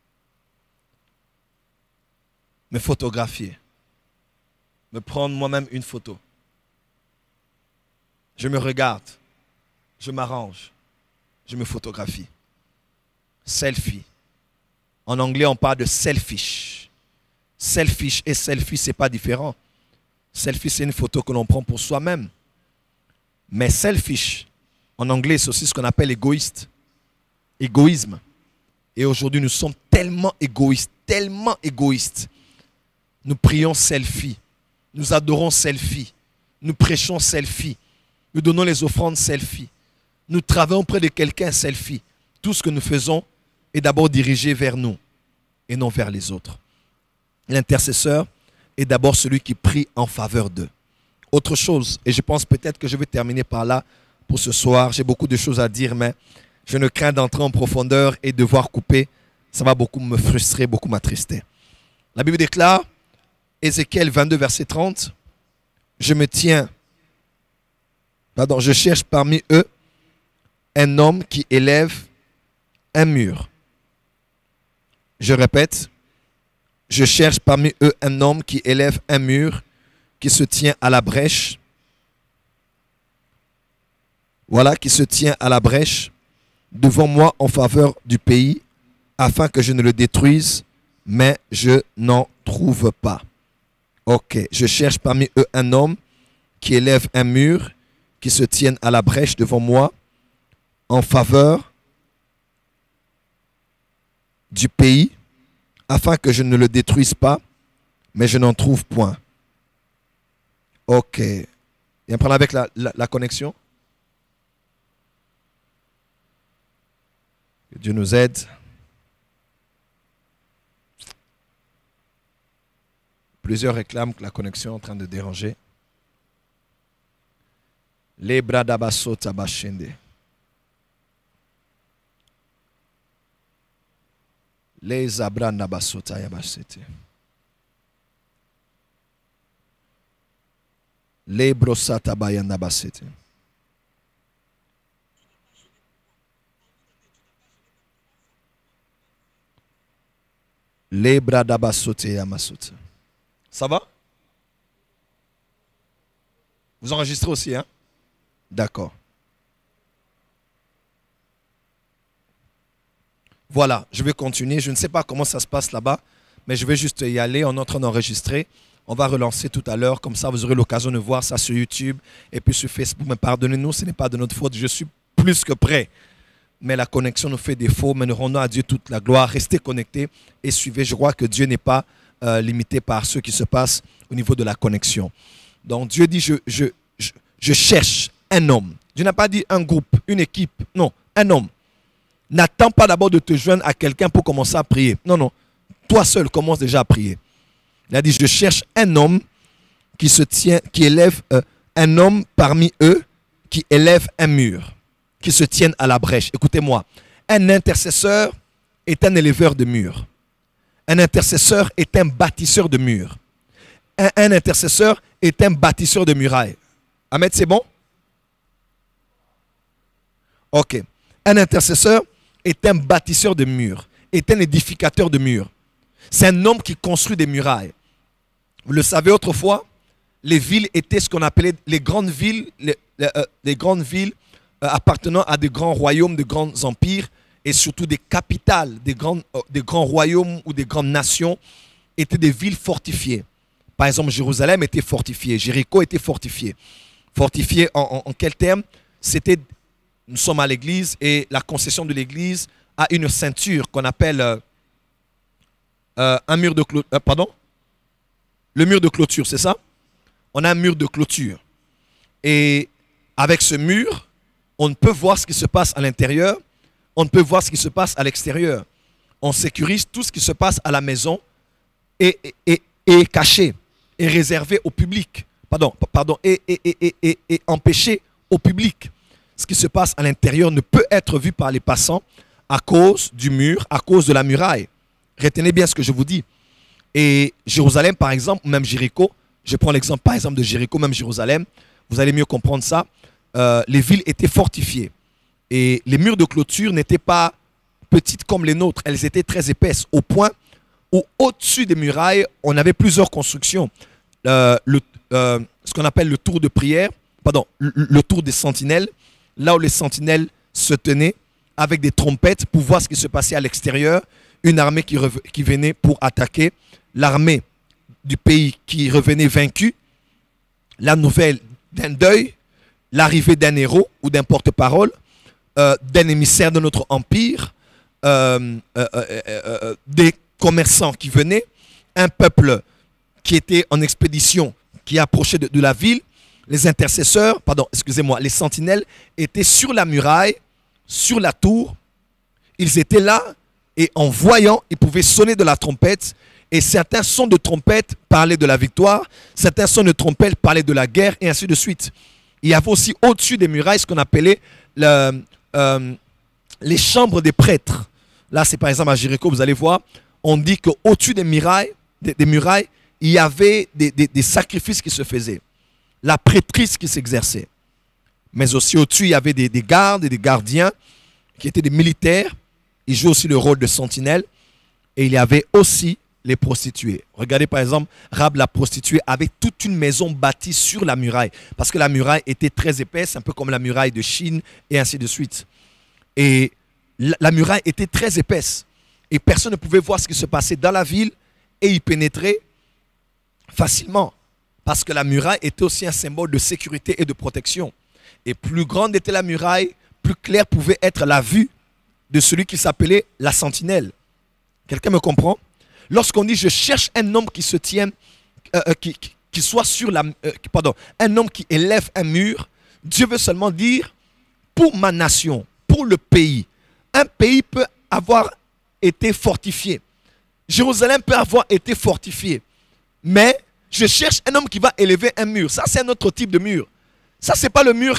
Me photographier. Me prendre moi-même une photo. Je me regarde. Je m'arrange. Je me photographie. Selfie. En anglais, on parle de selfish. Selfish et selfie, ce n'est pas différent. Selfie, c'est une photo que l'on prend pour soi-même. Mais selfish, en anglais, c'est aussi ce qu'on appelle égoïste. Égoïsme. Et aujourd'hui, nous sommes tellement égoïstes, tellement égoïstes. Nous prions selfie. Nous adorons selfie. Nous prêchons selfie. Nous donnons les offrandes selfie. Nous travaillons auprès de quelqu'un selfie. Tout ce que nous faisons est d'abord dirigé vers nous et non vers les autres. L'intercesseur est d'abord celui qui prie en faveur d'eux. Autre chose, et je pense peut-être que je vais terminer par là pour ce soir. J'ai beaucoup de choses à dire, mais je ne crains d'entrer en profondeur et devoir couper. Ça va beaucoup me frustrer, beaucoup m'attrister. La Bible déclare, Ézéchiel 22, verset 30, je cherche parmi eux un homme qui élève un mur. Je répète, je cherche parmi eux un homme qui élève un mur, qui se tient à la brèche. Voilà, qui se tient à la brèche devant moi en faveur du pays, afin que je ne le détruise, mais je n'en trouve pas. Ok, je cherche parmi eux un homme qui élève un mur, qui se tienne à la brèche devant moi en faveur du pays, afin que je ne le détruise pas, mais je n'en trouve point. Ok. Il y a un problème avec la connexion? Que Dieu nous aide. Plusieurs réclament que la connexion est en train de déranger. Les bras d'abasso tabashende. Les abra nabasso tayabashete. Les brossata bayanabasete. Les bras d'abasso tayamasote. Ça va? Vous enregistrez aussi, hein? D'accord. Voilà, je vais continuer. Je ne sais pas comment ça se passe là-bas, mais je vais juste y aller. On est en train d'enregistrer. On va relancer tout à l'heure. Comme ça, vous aurez l'occasion de voir ça sur YouTube et puis sur Facebook. Mais pardonnez-nous, ce n'est pas de notre faute. Je suis plus que prêt. Mais la connexion nous fait défaut. Mais nous rendons à Dieu toute la gloire. Restez connectés et suivez. Je crois que Dieu n'est pas limité par ce qui se passe au niveau de la connexion. Donc Dieu dit, je cherche un homme. Dieu n'a pas dit un groupe, une équipe. Non, un homme. N'attends pas d'abord de te joindre à quelqu'un pour commencer à prier. Non, non. Toi seul commence déjà à prier. Il a dit, je cherche un homme qui se tient, qui élève, un homme parmi eux qui élève un mur, qui se tienne à la brèche. Écoutez-moi, un intercesseur est un éleveur de murs. Un intercesseur est un bâtisseur de murs. Un intercesseur est un bâtisseur de murailles. Ahmed, c'est bon? Ok. Un intercesseur est un bâtisseur de murs, est un édificateur de murs. C'est un homme qui construit des murailles. Vous le savez, autrefois, les villes étaient ce qu'on appelait les grandes villes, les grandes villes appartenant à des grands royaumes, de grands empires, et surtout des capitales, des grands royaumes ou des grandes nations, étaient des villes fortifiées. Par exemple, Jérusalem était fortifiée, Jéricho était fortifié. Fortifié en quel terme? C'était, nous sommes à l'église et la concession de l'église a une ceinture qu'on appelle un mur de clôture. Pardon? Le mur de clôture, c'est ça? On a un mur de clôture. Et avec ce mur, on ne peut voir ce qui se passe à l'intérieur, on ne peut voir ce qui se passe à l'extérieur. On sécurise tout ce qui se passe à la maison et caché, et réservé au public. Et empêché au public. Ce qui se passe à l'intérieur ne peut être vu par les passants à cause du mur, à cause de la muraille. Retenez bien ce que je vous dis. Et Jérusalem, par exemple, même Jéricho, je prends l'exemple par exemple de Jéricho, même Jérusalem, vous allez mieux comprendre ça. Les villes étaient fortifiées. Et les murs de clôture n'étaient pas petites comme les nôtres. Elles étaient très épaisses, au point où au-dessus des murailles, on avait plusieurs constructions. Ce qu'on appelle le tour de prière, le tour des sentinelles, là où les sentinelles se tenaient avec des trompettes pour voir ce qui se passait à l'extérieur, une armée qui venait pour attaquer, l'armée du pays qui revenait vaincue, la nouvelle d'un deuil, l'arrivée d'un héros ou d'un porte-parole, d'un émissaire de notre empire, des commerçants qui venaient, un peuple qui était en expédition, qui approchait de la ville. Les intercesseurs, pardon, excusez-moi, les sentinelles étaient sur la muraille, sur la tour. Ils étaient là et en voyant, ils pouvaient sonner de la trompette. Et certains sons de trompette parlaient de la victoire, certains sons de trompette parlaient de la guerre et ainsi de suite. Il y avait aussi au-dessus des murailles ce qu'on appelait les chambres des prêtres. Là, c'est par exemple à Jéricho, vous allez voir, on dit qu'au-dessus des murailles, il y avait des sacrifices qui se faisaient. La prêtrise qui s'exerçait. Mais aussi au-dessus, il y avait des gardes et des gardiens qui étaient des militaires. Ils jouaient aussi le rôle de sentinelle. Et il y avait aussi les prostituées. Regardez par exemple, Rahab la prostituée avait toute une maison bâtie sur la muraille. Parce que la muraille était très épaisse, un peu comme la muraille de Chine et ainsi de suite. Et la muraille était très épaisse. Et personne ne pouvait voir ce qui se passait dans la ville et y pénétrer facilement. Parce que la muraille était aussi un symbole de sécurité et de protection. Et plus grande était la muraille, plus claire pouvait être la vue de celui qui s'appelait la sentinelle. Quelqu'un me comprend? Lorsqu'on dit « je cherche un homme qui se tienne, qui soit sur la... un homme qui élève un mur », Dieu veut seulement dire « pour ma nation, pour le pays ». Un pays peut avoir été fortifié. Jérusalem peut avoir été fortifié. Mais je cherche un homme qui va élever un mur. Ça, c'est un autre type de mur. Ça, c'est pas le mur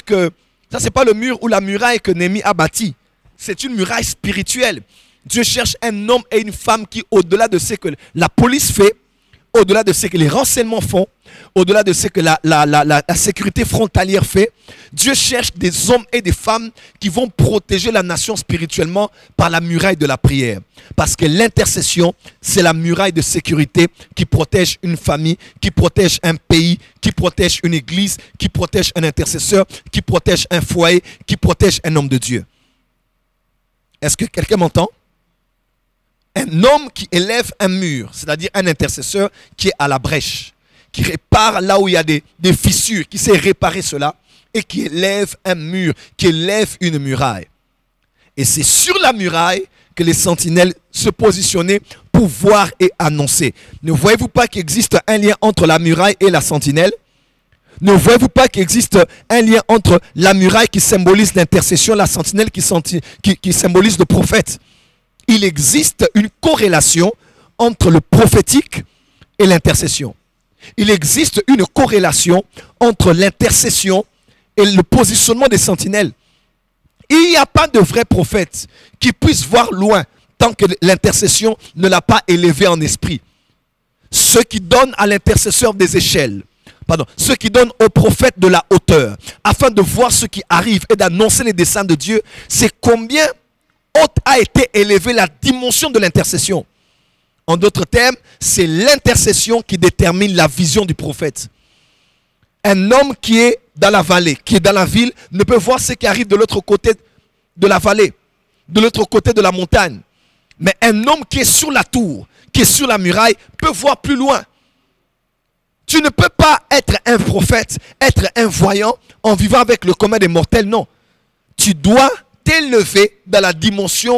ou la muraille que Néhémie a bâti. C'est une muraille spirituelle. Dieu cherche un homme et une femme qui, au-delà de ce que la police fait, au-delà de ce que les renseignements font, au-delà de ce que la sécurité frontalière fait, Dieu cherche des hommes et des femmes qui vont protéger la nation spirituellement par la muraille de la prière. Parce que l'intercession, c'est la muraille de sécurité qui protège une famille, qui protège un pays, qui protège une église, qui protège un intercesseur, qui protège un foyer, qui protège un homme de Dieu. Est-ce que quelqu'un m'entend? Un homme qui élève un mur, c'est-à-dire un intercesseur qui est à la brèche, qui répare là où il y a des fissures, qui sait réparer cela et qui élève un mur, qui élève une muraille. Et c'est sur la muraille que les sentinelles se positionnaient pour voir et annoncer. Ne voyez-vous pas qu'il existe un lien entre la muraille et la sentinelle? Ne voyez-vous pas qu'il existe un lien entre la muraille qui symbolise l'intercession, la sentinelle qui symbolise le prophète? Il existe une corrélation entre le prophétique et l'intercession. Il existe une corrélation entre l'intercession et le positionnement des sentinelles. Il n'y a pas de vrai prophète qui puisse voir loin tant que l'intercession ne l'a pas élevé en esprit. Ceux qui donnent à l'intercesseur des échelles, ceux qui donnent au prophète de la hauteur, afin de voir ce qui arrive et d'annoncer les desseins de Dieu, c'est combien haute a été élevée la dimension de l'intercession. En d'autres termes, c'est l'intercession qui détermine la vision du prophète. Un homme qui est dans la vallée, qui est dans la ville, ne peut voir ce qui arrive de l'autre côté de la vallée, de l'autre côté de la montagne. Mais un homme qui est sur la tour, qui est sur la muraille, peut voir plus loin. Tu ne peux pas être un prophète, être un voyant en vivant avec le commun des mortels, non. Tu dois t'élever dans la dimension.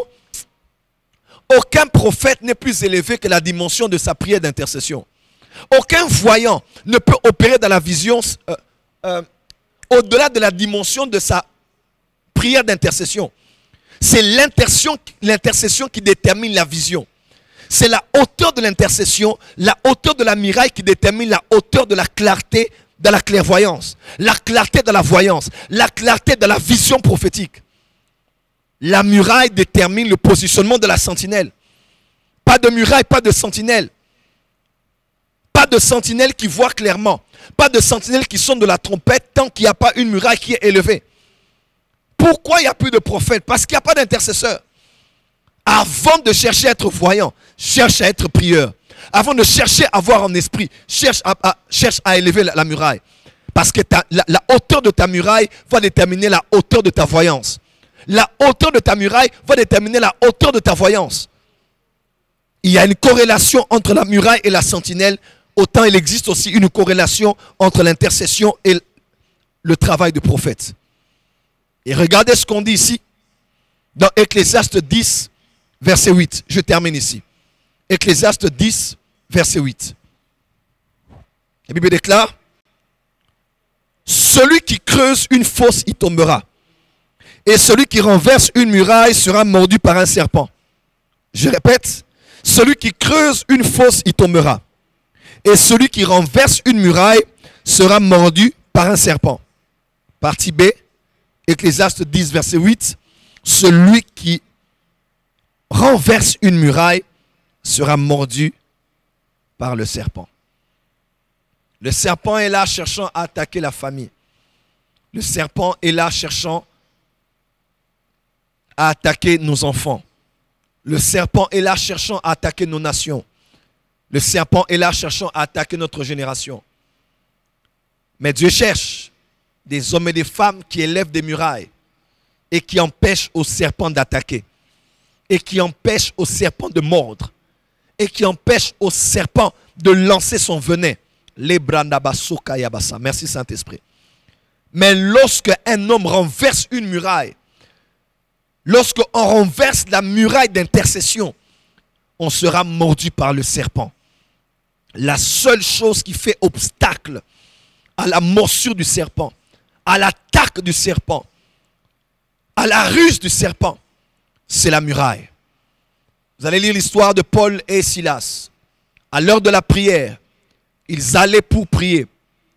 Aucun prophète n'est plus élevé que la dimension de sa prière d'intercession. Aucun voyant ne peut opérer dans la vision au-delà de la dimension de sa prière d'intercession. C'est l'intercession qui détermine la vision. C'est la hauteur de l'intercession, la hauteur de la muraille qui détermine la hauteur de la clarté dans la clairvoyance, la clarté dans la voyance, la clarté dans la vision prophétique. La muraille détermine le positionnement de la sentinelle. Pas de muraille, pas de sentinelle. Pas de sentinelle qui voit clairement. Pas de sentinelle qui sonne de la trompette tant qu'il n'y a pas une muraille qui est élevée. Pourquoi il n'y a plus de prophètes? Parce qu'il n'y a pas d'intercesseur. Avant de chercher à être voyant, cherche à être prieur. Avant de chercher à voir en esprit, cherche à élever la muraille. Parce que la hauteur de ta muraille va déterminer la hauteur de ta voyance. La hauteur de ta muraille va déterminer la hauteur de ta voyance. Il y a une corrélation entre la muraille et la sentinelle. Autant il existe aussi une corrélation entre l'intercession et le travail du prophète. Et regardez ce qu'on dit ici. Dans Ecclésiaste 10, verset 8. Je termine ici. Ecclésiaste 10, verset 8. La Bible déclare, celui qui creuse une fosse y tombera, et celui qui renverse une muraille sera mordu par un serpent. Je répète, celui qui creuse une fosse y tombera, et celui qui renverse une muraille sera mordu par un serpent. Partie B, Ecclésiaste 10, verset 8. Celui qui renverse une muraille sera mordu par le serpent. Le serpent est là cherchant à attaquer la famille. Le serpent est là cherchant à attaquer nos enfants. Le serpent est là cherchant à attaquer nos nations. Le serpent est là cherchant à attaquer notre génération. Mais Dieu cherche des hommes et des femmes qui élèvent des murailles et qui empêchent au serpent d'attaquer, et qui empêchent au serpent de mordre, et qui empêchent au serpent de lancer son venin. Merci Saint-Esprit. Mais lorsque un homme renverse une muraille, lorsque on renverse la muraille d'intercession, on sera mordu par le serpent. La seule chose qui fait obstacle à la morsure du serpent, à l'attaque du serpent, à la ruse du serpent, c'est la muraille. Vous allez lire l'histoire de Paul et Silas. À l'heure de la prière, ils allaient pour prier.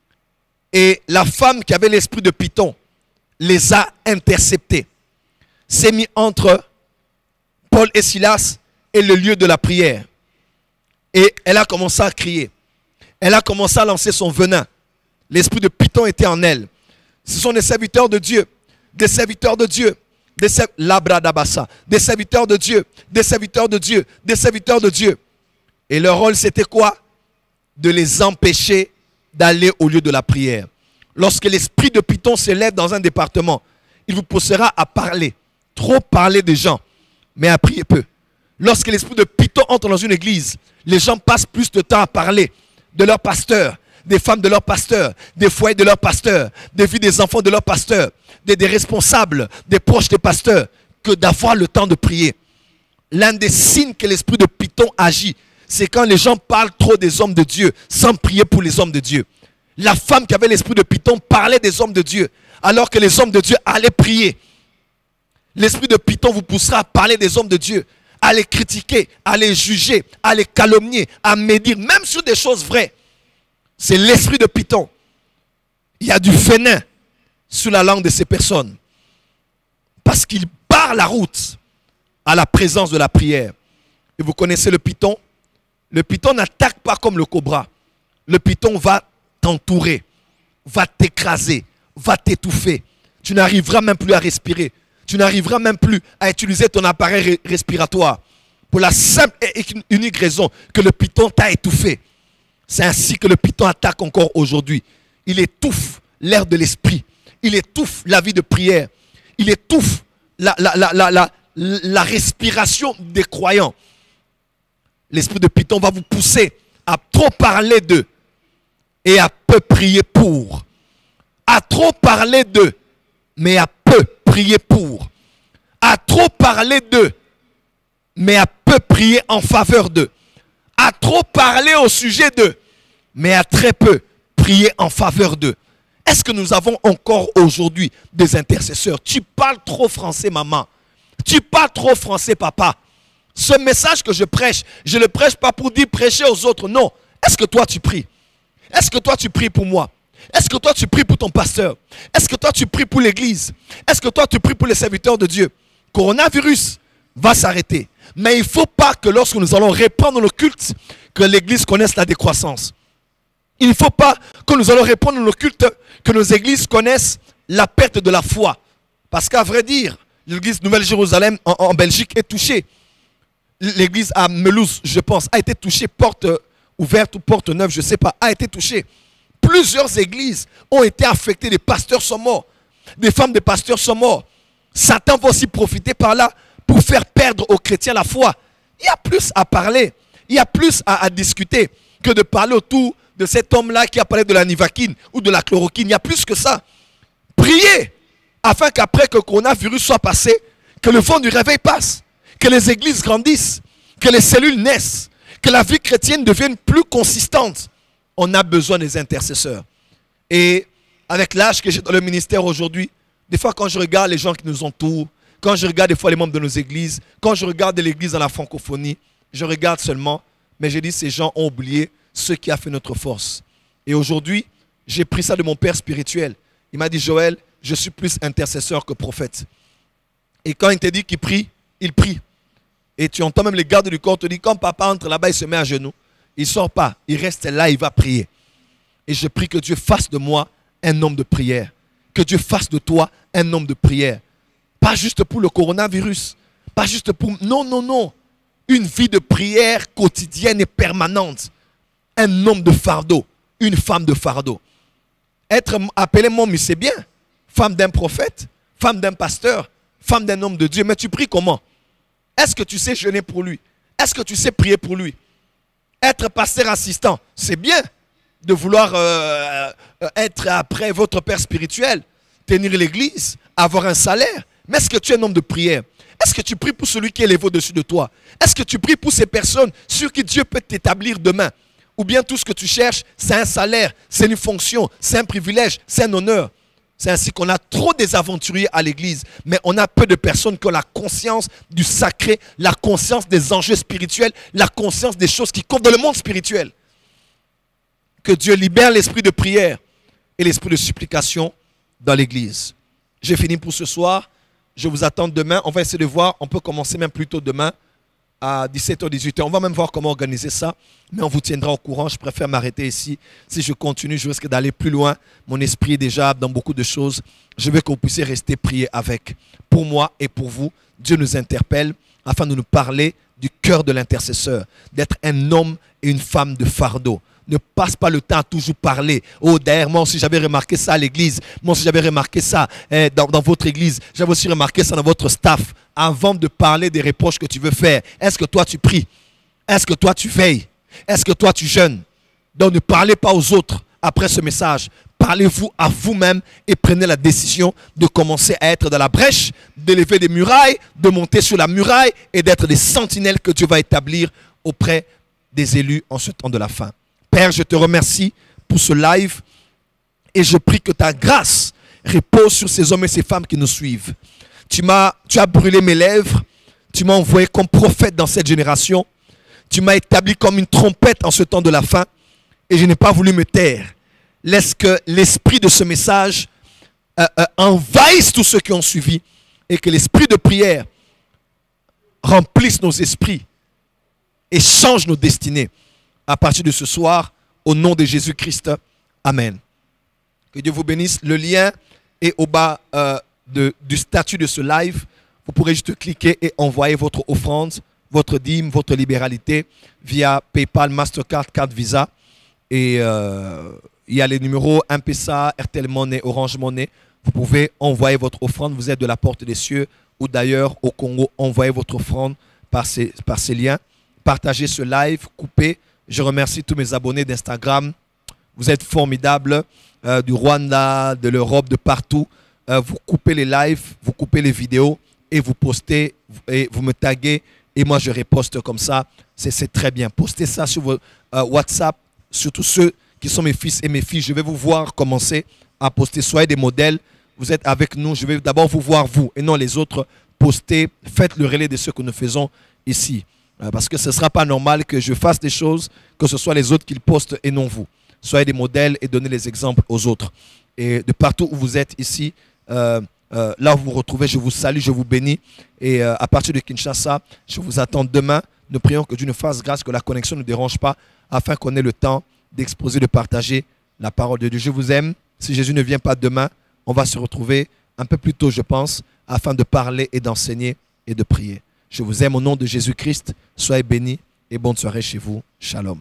Et la femme qui avait l'esprit de Python les a interceptés. S'est mis entre Paul et Silas et le lieu de la prière. Et elle a commencé à crier. Elle a commencé à lancer son venin. L'esprit de Python était en elle. Ce sont des serviteurs de Dieu. Des serviteurs de Dieu. Des serviteurs de Dieu. Des serviteurs de Dieu. Des serviteurs de Dieu. Et leur rôle, c'était quoi? De les empêcher d'aller au lieu de la prière. Lorsque l'esprit de Python s'élève dans un département, il vous poussera à parler. Trop parler des gens, mais à prier peu. Lorsque l'esprit de Python entre dans une église, les gens passent plus de temps à parler de leur pasteur, des femmes de leur pasteur, des foyers de leur pasteur, des vies des enfants de leur pasteur, des responsables, des proches des pasteurs, que d'avoir le temps de prier. L'un des signes que l'esprit de Python agit, c'est quand les gens parlent trop des hommes de Dieu sans prier pour les hommes de Dieu. La femme qui avait l'esprit de Python parlait des hommes de Dieu alors que les hommes de Dieu allaient prier. L'esprit de Python vous poussera à parler des hommes de Dieu, à les critiquer, à les juger, à les calomnier, à médire, même sur des choses vraies. C'est l'esprit de Python. Il y a du venin sur la langue de ces personnes parce qu'il barre la route à la présence de la prière. Et vous connaissez le python? Le python n'attaque pas comme le cobra. Le python va t'entourer, va t'écraser, va t'étouffer. Tu n'arriveras même plus à respirer. Tu n'arriveras même plus à utiliser ton appareil respiratoire. Pour la simple et unique raison que le python t'a étouffé. C'est ainsi que le python attaque encore aujourd'hui. Il étouffe l'air de l'esprit. Il étouffe la vie de prière. Il étouffe la respiration des croyants. L'esprit de Python va vous pousser à trop parler d'eux et à peu prier pour. À trop parler d'eux, mais à peu prier pour. À trop parler d'eux, mais à peu prier en faveur d'eux. À trop parler au sujet d'eux, mais à très peu prier en faveur d'eux. Est-ce que nous avons encore aujourd'hui des intercesseurs? Tu parles trop français, maman. Tu parles trop français, papa. Ce message que je ne le prêche pas pour dire prêcher aux autres. Non. Est-ce que toi tu pries? Est-ce que toi tu pries pour moi? Est-ce que toi tu pries pour ton pasteur? Est-ce que toi tu pries pour l'église? Est-ce que toi tu pries pour les serviteurs de Dieu? Coronavirus va s'arrêter. Mais il ne faut pas que lorsque nous allons répandre le culte, que l'église connaisse la décroissance. Il ne faut pas que nous allons répandre le culte, que nos églises connaissent la perte de la foi. Parce qu'à vrai dire, l'église Nouvelle-Jérusalem en Belgique est touchée. L'église à Melouse, je pense, a été touchée, porte ouverte ou porte neuve, je ne sais pas, a été touchée. Plusieurs églises ont été affectées, des pasteurs sont morts, des femmes de pasteurs sont morts. Satan va aussi profiter par là pour faire perdre aux chrétiens la foi. Il y a plus à parler, il y a plus à discuter que de parler autour de cet homme-là qui a parlé de la nivaquine ou de la chloroquine. Il y a plus que ça. Priez afin qu'après que le coronavirus soit passé, que le vent du réveil passe, que les églises grandissent, que les cellules naissent, que la vie chrétienne devienne plus consistante, on a besoin des intercesseurs. Et avec l'âge que j'ai dans le ministère aujourd'hui, des fois quand je regarde les gens qui nous entourent, quand je regarde des fois les membres de nos églises, quand je regarde l'église dans la francophonie, je regarde seulement, mais je dis ces gens ont oublié ce qui a fait notre force. Et aujourd'hui, j'ai pris ça de mon père spirituel. Il m'a dit, Joël, je suis plus intercesseur que prophète. Et quand il te dit qu'il prie, il prie. Et tu entends même les gardes du corps te dire, quand papa entre là-bas, il se met à genoux. Il ne sort pas, il reste là, il va prier. Et je prie que Dieu fasse de moi un homme de prière. Que Dieu fasse de toi un homme de prière. Pas juste pour le coronavirus. Pas juste pour... Non, non, non. Une vie de prière quotidienne et permanente. Un homme de fardeau. Une femme de fardeau. Être appelé momie, c'est bien. Femme d'un prophète, femme d'un pasteur, femme d'un homme de Dieu. Mais tu pries comment? Est-ce que tu sais jeûner pour lui? Est-ce que tu sais prier pour lui? Être pasteur assistant, c'est bien de vouloir être après votre père spirituel, tenir l'église, avoir un salaire. Mais est-ce que tu es un homme de prière? Est-ce que tu pries pour celui qui est élevé au-dessus de toi? Est-ce que tu pries pour ces personnes sur qui Dieu peut t'établir demain? Ou bien tout ce que tu cherches, c'est un salaire, c'est une fonction, c'est un privilège, c'est un honneur. C'est ainsi qu'on a trop des aventuriers à l'église, mais on a peu de personnes qui ont la conscience du sacré, la conscience des enjeux spirituels, la conscience des choses qui comptent dans le monde spirituel. Que Dieu libère l'esprit de prière et l'esprit de supplication dans l'église. J'ai fini pour ce soir. Je vous attends demain. On va essayer de voir, on peut commencer même plus tôt demain à 17h, 18h. On va même voir comment organiser ça, mais on vous tiendra au courant. Je préfère m'arrêter ici. Si je continue, je risque d'aller plus loin. Mon esprit est déjà dans beaucoup de choses. Je veux que vous puissiez rester prier avec. Pour moi et pour vous, Dieu nous interpelle afin de nous parler du cœur de l'intercesseur, d'être un homme et une femme de fardeau. Ne passe pas le temps à toujours parler. Oh, derrière moi aussi, j'avais remarqué ça à l'église. Moi aussi, j'avais remarqué ça dans votre église. J'avais aussi remarqué ça dans votre staff. Avant de parler des reproches que tu veux faire, est-ce que toi, tu pries? Est-ce que toi, tu veilles? Est-ce que toi, tu jeûnes? Donc, ne parlez pas aux autres après ce message. Parlez-vous à vous-même et prenez la décision de commencer à être dans la brèche, d'élever des murailles, de monter sur la muraille et d'être des sentinelles que Dieu va établir auprès des élus en ce temps de la fin. Père, je te remercie pour ce live et je prie que ta grâce repose sur ces hommes et ces femmes qui nous suivent. Tu as brûlé mes lèvres, tu m'as envoyé comme prophète dans cette génération, tu m'as établi comme une trompette en ce temps de la fin et je n'ai pas voulu me taire. Laisse que l'esprit de ce message envahisse tous ceux qui ont suivi et que l'esprit de prière remplisse nos esprits et change nos destinées. À partir de ce soir, au nom de Jésus-Christ, Amen. Que Dieu vous bénisse. Le lien est au bas du statut de ce live. Vous pourrez juste cliquer et envoyer votre offrande, votre dîme, votre libéralité via PayPal, Mastercard, carte Visa. Et il y a les numéros M-Pesa, RTL Money, Orange Money. Vous pouvez envoyer votre offrande. Vous êtes de la porte des cieux ou d'ailleurs au Congo. Envoyez votre offrande par ces liens. Partagez ce live, coupez. Je remercie tous mes abonnés d'Instagram. Vous êtes formidables, du Rwanda, de l'Europe, de partout. Vous coupez les lives, vous coupez les vidéos et vous postez et vous me taguez et moi je reposte comme ça. C'est très bien. Postez ça sur vos WhatsApp, surtout ceux qui sont mes fils et mes filles. Je vais vous voir commencer à poster. Soyez des modèles. Vous êtes avec nous. Je vais d'abord vous voir vous et non les autres. Postez, faites le relais de ce que nous faisons ici. Parce que ce ne sera pas normal que je fasse des choses, que ce soit les autres qui le postent et non vous. Soyez des modèles et donnez les exemples aux autres. Et de partout où vous êtes ici, là où vous vous retrouvez, je vous salue, je vous bénis. Et à partir de Kinshasa, je vous attends demain. Nous prions que Dieu nous fasse grâce, que la connexion ne dérange pas, afin qu'on ait le temps d'exposer, de partager la parole de Dieu. Je vous aime. Si Jésus ne vient pas demain, on va se retrouver un peu plus tôt, je pense, afin de parler et d'enseigner et de prier. Je vous aime au nom de Jésus-Christ. Soyez bénis et bonne soirée chez vous. Shalom.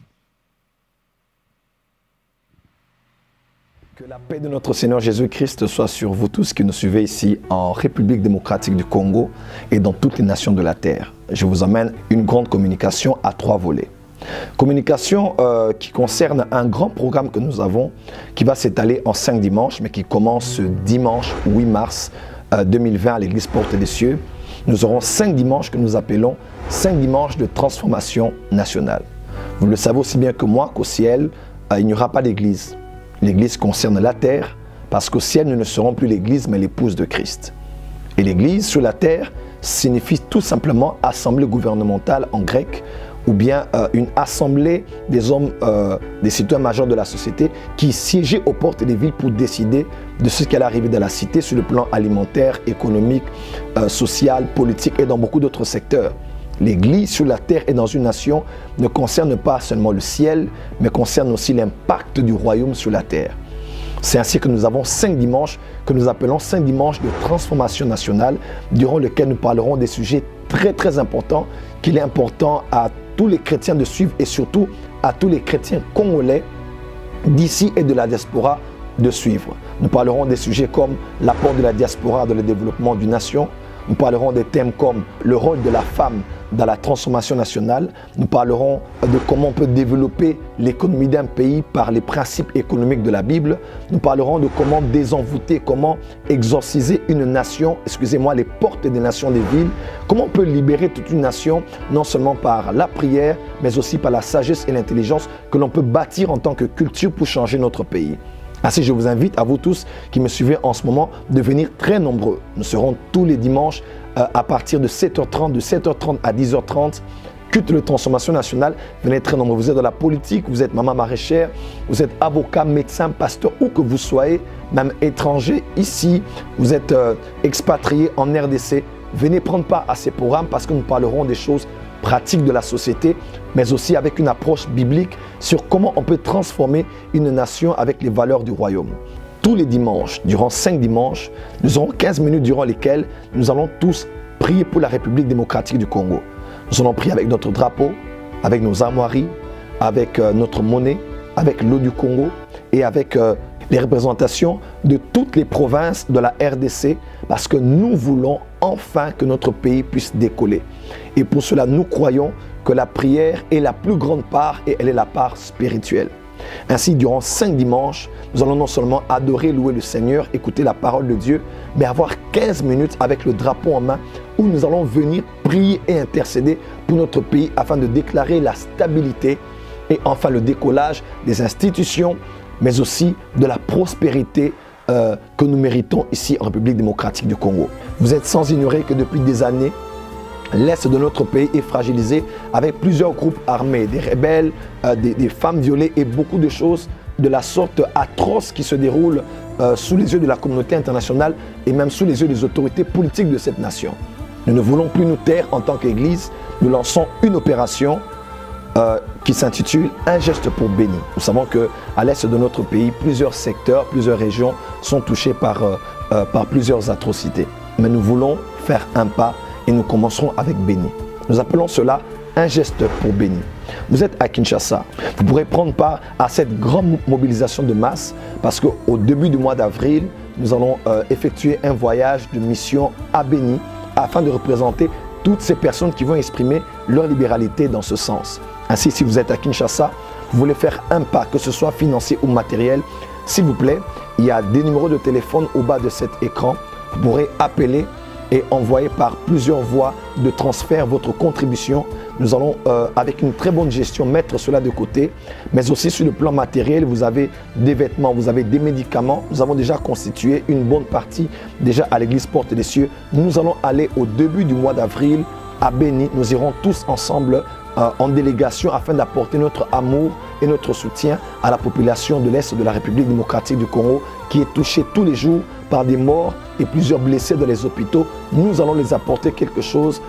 Que la paix de notre Seigneur Jésus-Christ soit sur vous tous qui nous suivez ici en République démocratique du Congo et dans toutes les nations de la terre. Je vous emmène une grande communication à 3 volets. Communication qui concerne un grand programme que nous avons qui va s'étaler en 5 dimanches, mais qui commence ce dimanche 8 mars 2020 à l'église Porte des Cieux. Nous aurons 5 dimanches que nous appelons 5 dimanches de transformation nationale. Vous le savez aussi bien que moi qu'au ciel, il n'y aura pas d'église. L'église concerne la terre, parce qu'au ciel, nous ne serons plus l'église, mais l'épouse de Christ. Et l'église sur la terre signifie tout simplement assemblée gouvernementale en grec, ou bien une assemblée des hommes, des citoyens majeurs de la société qui siégeaient aux portes des villes pour décider de ce qui allait arriver dans la cité sur le plan alimentaire, économique, social, politique et dans beaucoup d'autres secteurs. L'Église sur la terre et dans une nation ne concerne pas seulement le ciel, mais concerne aussi l'impact du royaume sur la terre. C'est ainsi que nous avons 5 dimanches que nous appelons 5 dimanches de transformation nationale, durant lesquels nous parlerons des sujets très importants qu'il est important à tous les chrétiens de suivre et surtout à tous les chrétiens congolais d'ici et de la diaspora de suivre. Nous parlerons des sujets comme l'apport de la diaspora dans le développement d'une nation. Nous parlerons des thèmes comme le rôle de la femme dans la transformation nationale. Nous parlerons de comment on peut développer l'économie d'un pays par les principes économiques de la Bible. Nous parlerons de comment désenvoûter, comment exorciser une nation, excusez-moi, les portes des nations des villes. Comment on peut libérer toute une nation, non seulement par la prière, mais aussi par la sagesse et l'intelligence que l'on peut bâtir en tant que culture pour changer notre pays. Ainsi, je vous invite à vous tous qui me suivez en ce moment de venir très nombreux. Nous serons tous les dimanches à partir de 7h30, de 7h30 à 10h30. Culte de transformation nationale, venez très nombreux. Vous êtes dans la politique, vous êtes maman maraîchère, vous êtes avocat, médecin, pasteur, où que vous soyez, même étranger ici, vous êtes expatrié en RDC. Venez prendre part à ces programmes parce que nous parlerons des choses pratiques de la société, mais aussi avec une approche biblique sur comment on peut transformer une nation avec les valeurs du royaume. Tous les dimanches, durant 5 dimanches, nous aurons 15 minutes durant lesquelles nous allons tous prier pour la République démocratique du Congo. Nous allons prier avec notre drapeau, avec nos armoiries, avec notre monnaie, avec l'eau du Congo et avec les représentations de toutes les provinces de la RDC parce que nous voulons enfin que notre pays puisse décoller. Et pour cela, nous croyons que la prière est la plus grande part et elle est la part spirituelle. Ainsi, durant 5 dimanches, nous allons non seulement adorer, louer le Seigneur, écouter la parole de Dieu, mais avoir 15 minutes avec le drapeau en main où nous allons venir prier et intercéder pour notre pays afin de déclarer la stabilité et enfin le décollage des institutions, mais aussi de la prospérité que nous méritons ici en République démocratique du Congo. Vous êtes sans ignorer que depuis des années, l'Est de notre pays est fragilisé avec plusieurs groupes armés, des rebelles, des femmes violées et beaucoup de choses de la sorte atroce qui se déroulent sous les yeux de la communauté internationale et même sous les yeux des autorités politiques de cette nation. Nous ne voulons plus nous taire en tant qu'Église. Nous lançons une opération qui s'intitule « Un geste pour bénir ». Nous savons qu'à l'Est de notre pays, plusieurs secteurs, plusieurs régions sont touchées par plusieurs atrocités. Mais nous voulons faire un pas et nous commencerons avec béni. Nous appelons cela un geste pour bénir. Vous êtes à Kinshasa. Vous pourrez prendre part à cette grande mobilisation de masse parce qu'au début du mois d'avril, nous allons effectuer un voyage de mission à Béni afin de représenter toutes ces personnes qui vont exprimer leur libéralité dans ce sens. Ainsi, si vous êtes à Kinshasa, vous voulez faire un pas, que ce soit financier ou matériel, s'il vous plaît, il y a des numéros de téléphone au bas de cet écran. Vous pourrez appeler et envoyer par plusieurs voies de transfert votre contribution. Nous allons, avec une très bonne gestion, mettre cela de côté. Mais aussi sur le plan matériel, vous avez des vêtements, vous avez des médicaments. Nous avons déjà constitué une bonne partie déjà à l'église Porte des Cieux. Nous allons aller au début du mois d'avril à Béni. Nous irons tous ensemble en délégation afin d'apporter notre amour et notre soutien à la population de l'Est de la République démocratique du Congo qui est touchée tous les jours par des morts et plusieurs blessés dans les hôpitaux. Nous allons les apporter quelque chose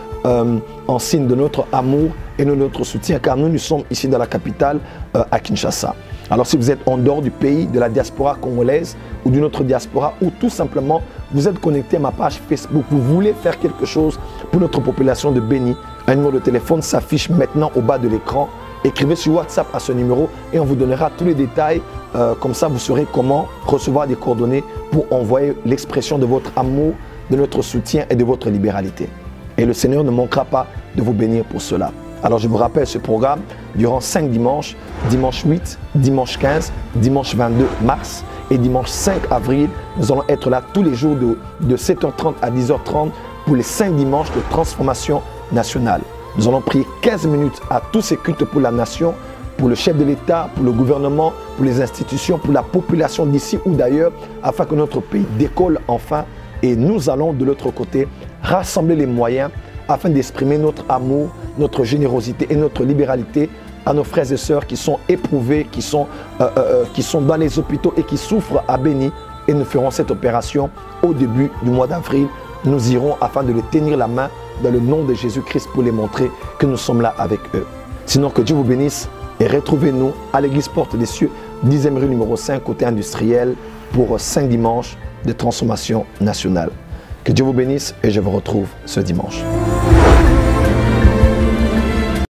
en signe de notre amour et de notre soutien car nous sommes ici dans la capitale à Kinshasa. Alors si vous êtes en dehors du pays, de la diaspora congolaise ou d'une autre diaspora ou tout simplement vous êtes connecté à ma page Facebook, vous voulez faire quelque chose pour notre population de Béni, un numéro de téléphone s'affiche maintenant au bas de l'écran. Écrivez sur WhatsApp à ce numéro et on vous donnera tous les détails. Comme ça, vous saurez comment recevoir des coordonnées pour envoyer l'expression de votre amour, de notre soutien et de votre libéralité. Et le Seigneur ne manquera pas de vous bénir pour cela. Alors je vous rappelle ce programme durant 5 dimanches, dimanche 8, dimanche 15, dimanche 22 mars et dimanche 5 avril. Nous allons être là tous les jours de 7h30 à 10h30 pour les 5 dimanches de transformation nationale. Nous allons prier 15 minutes à tous ces cultes pour la nation. pour le chef de l'État, pour le gouvernement, pour les institutions, pour la population d'ici ou d'ailleurs, afin que notre pays décolle enfin. Et nous allons de l'autre côté rassembler les moyens afin d'exprimer notre amour, notre générosité et notre libéralité à nos frères et sœurs qui sont éprouvés, qui sont dans les hôpitaux et qui souffrent à Béni. Et nous ferons cette opération au début du mois d'avril. Nous irons afin de les tenir la main dans le nom de Jésus-Christ pour les montrer que nous sommes là avec eux. Sinon, que Dieu vous bénisse et retrouvez-nous à l'église Porte des Cieux, 10e rue numéro 5, côté industriel, pour 5 dimanches de transformation nationale. Que Dieu vous bénisse et je vous retrouve ce dimanche.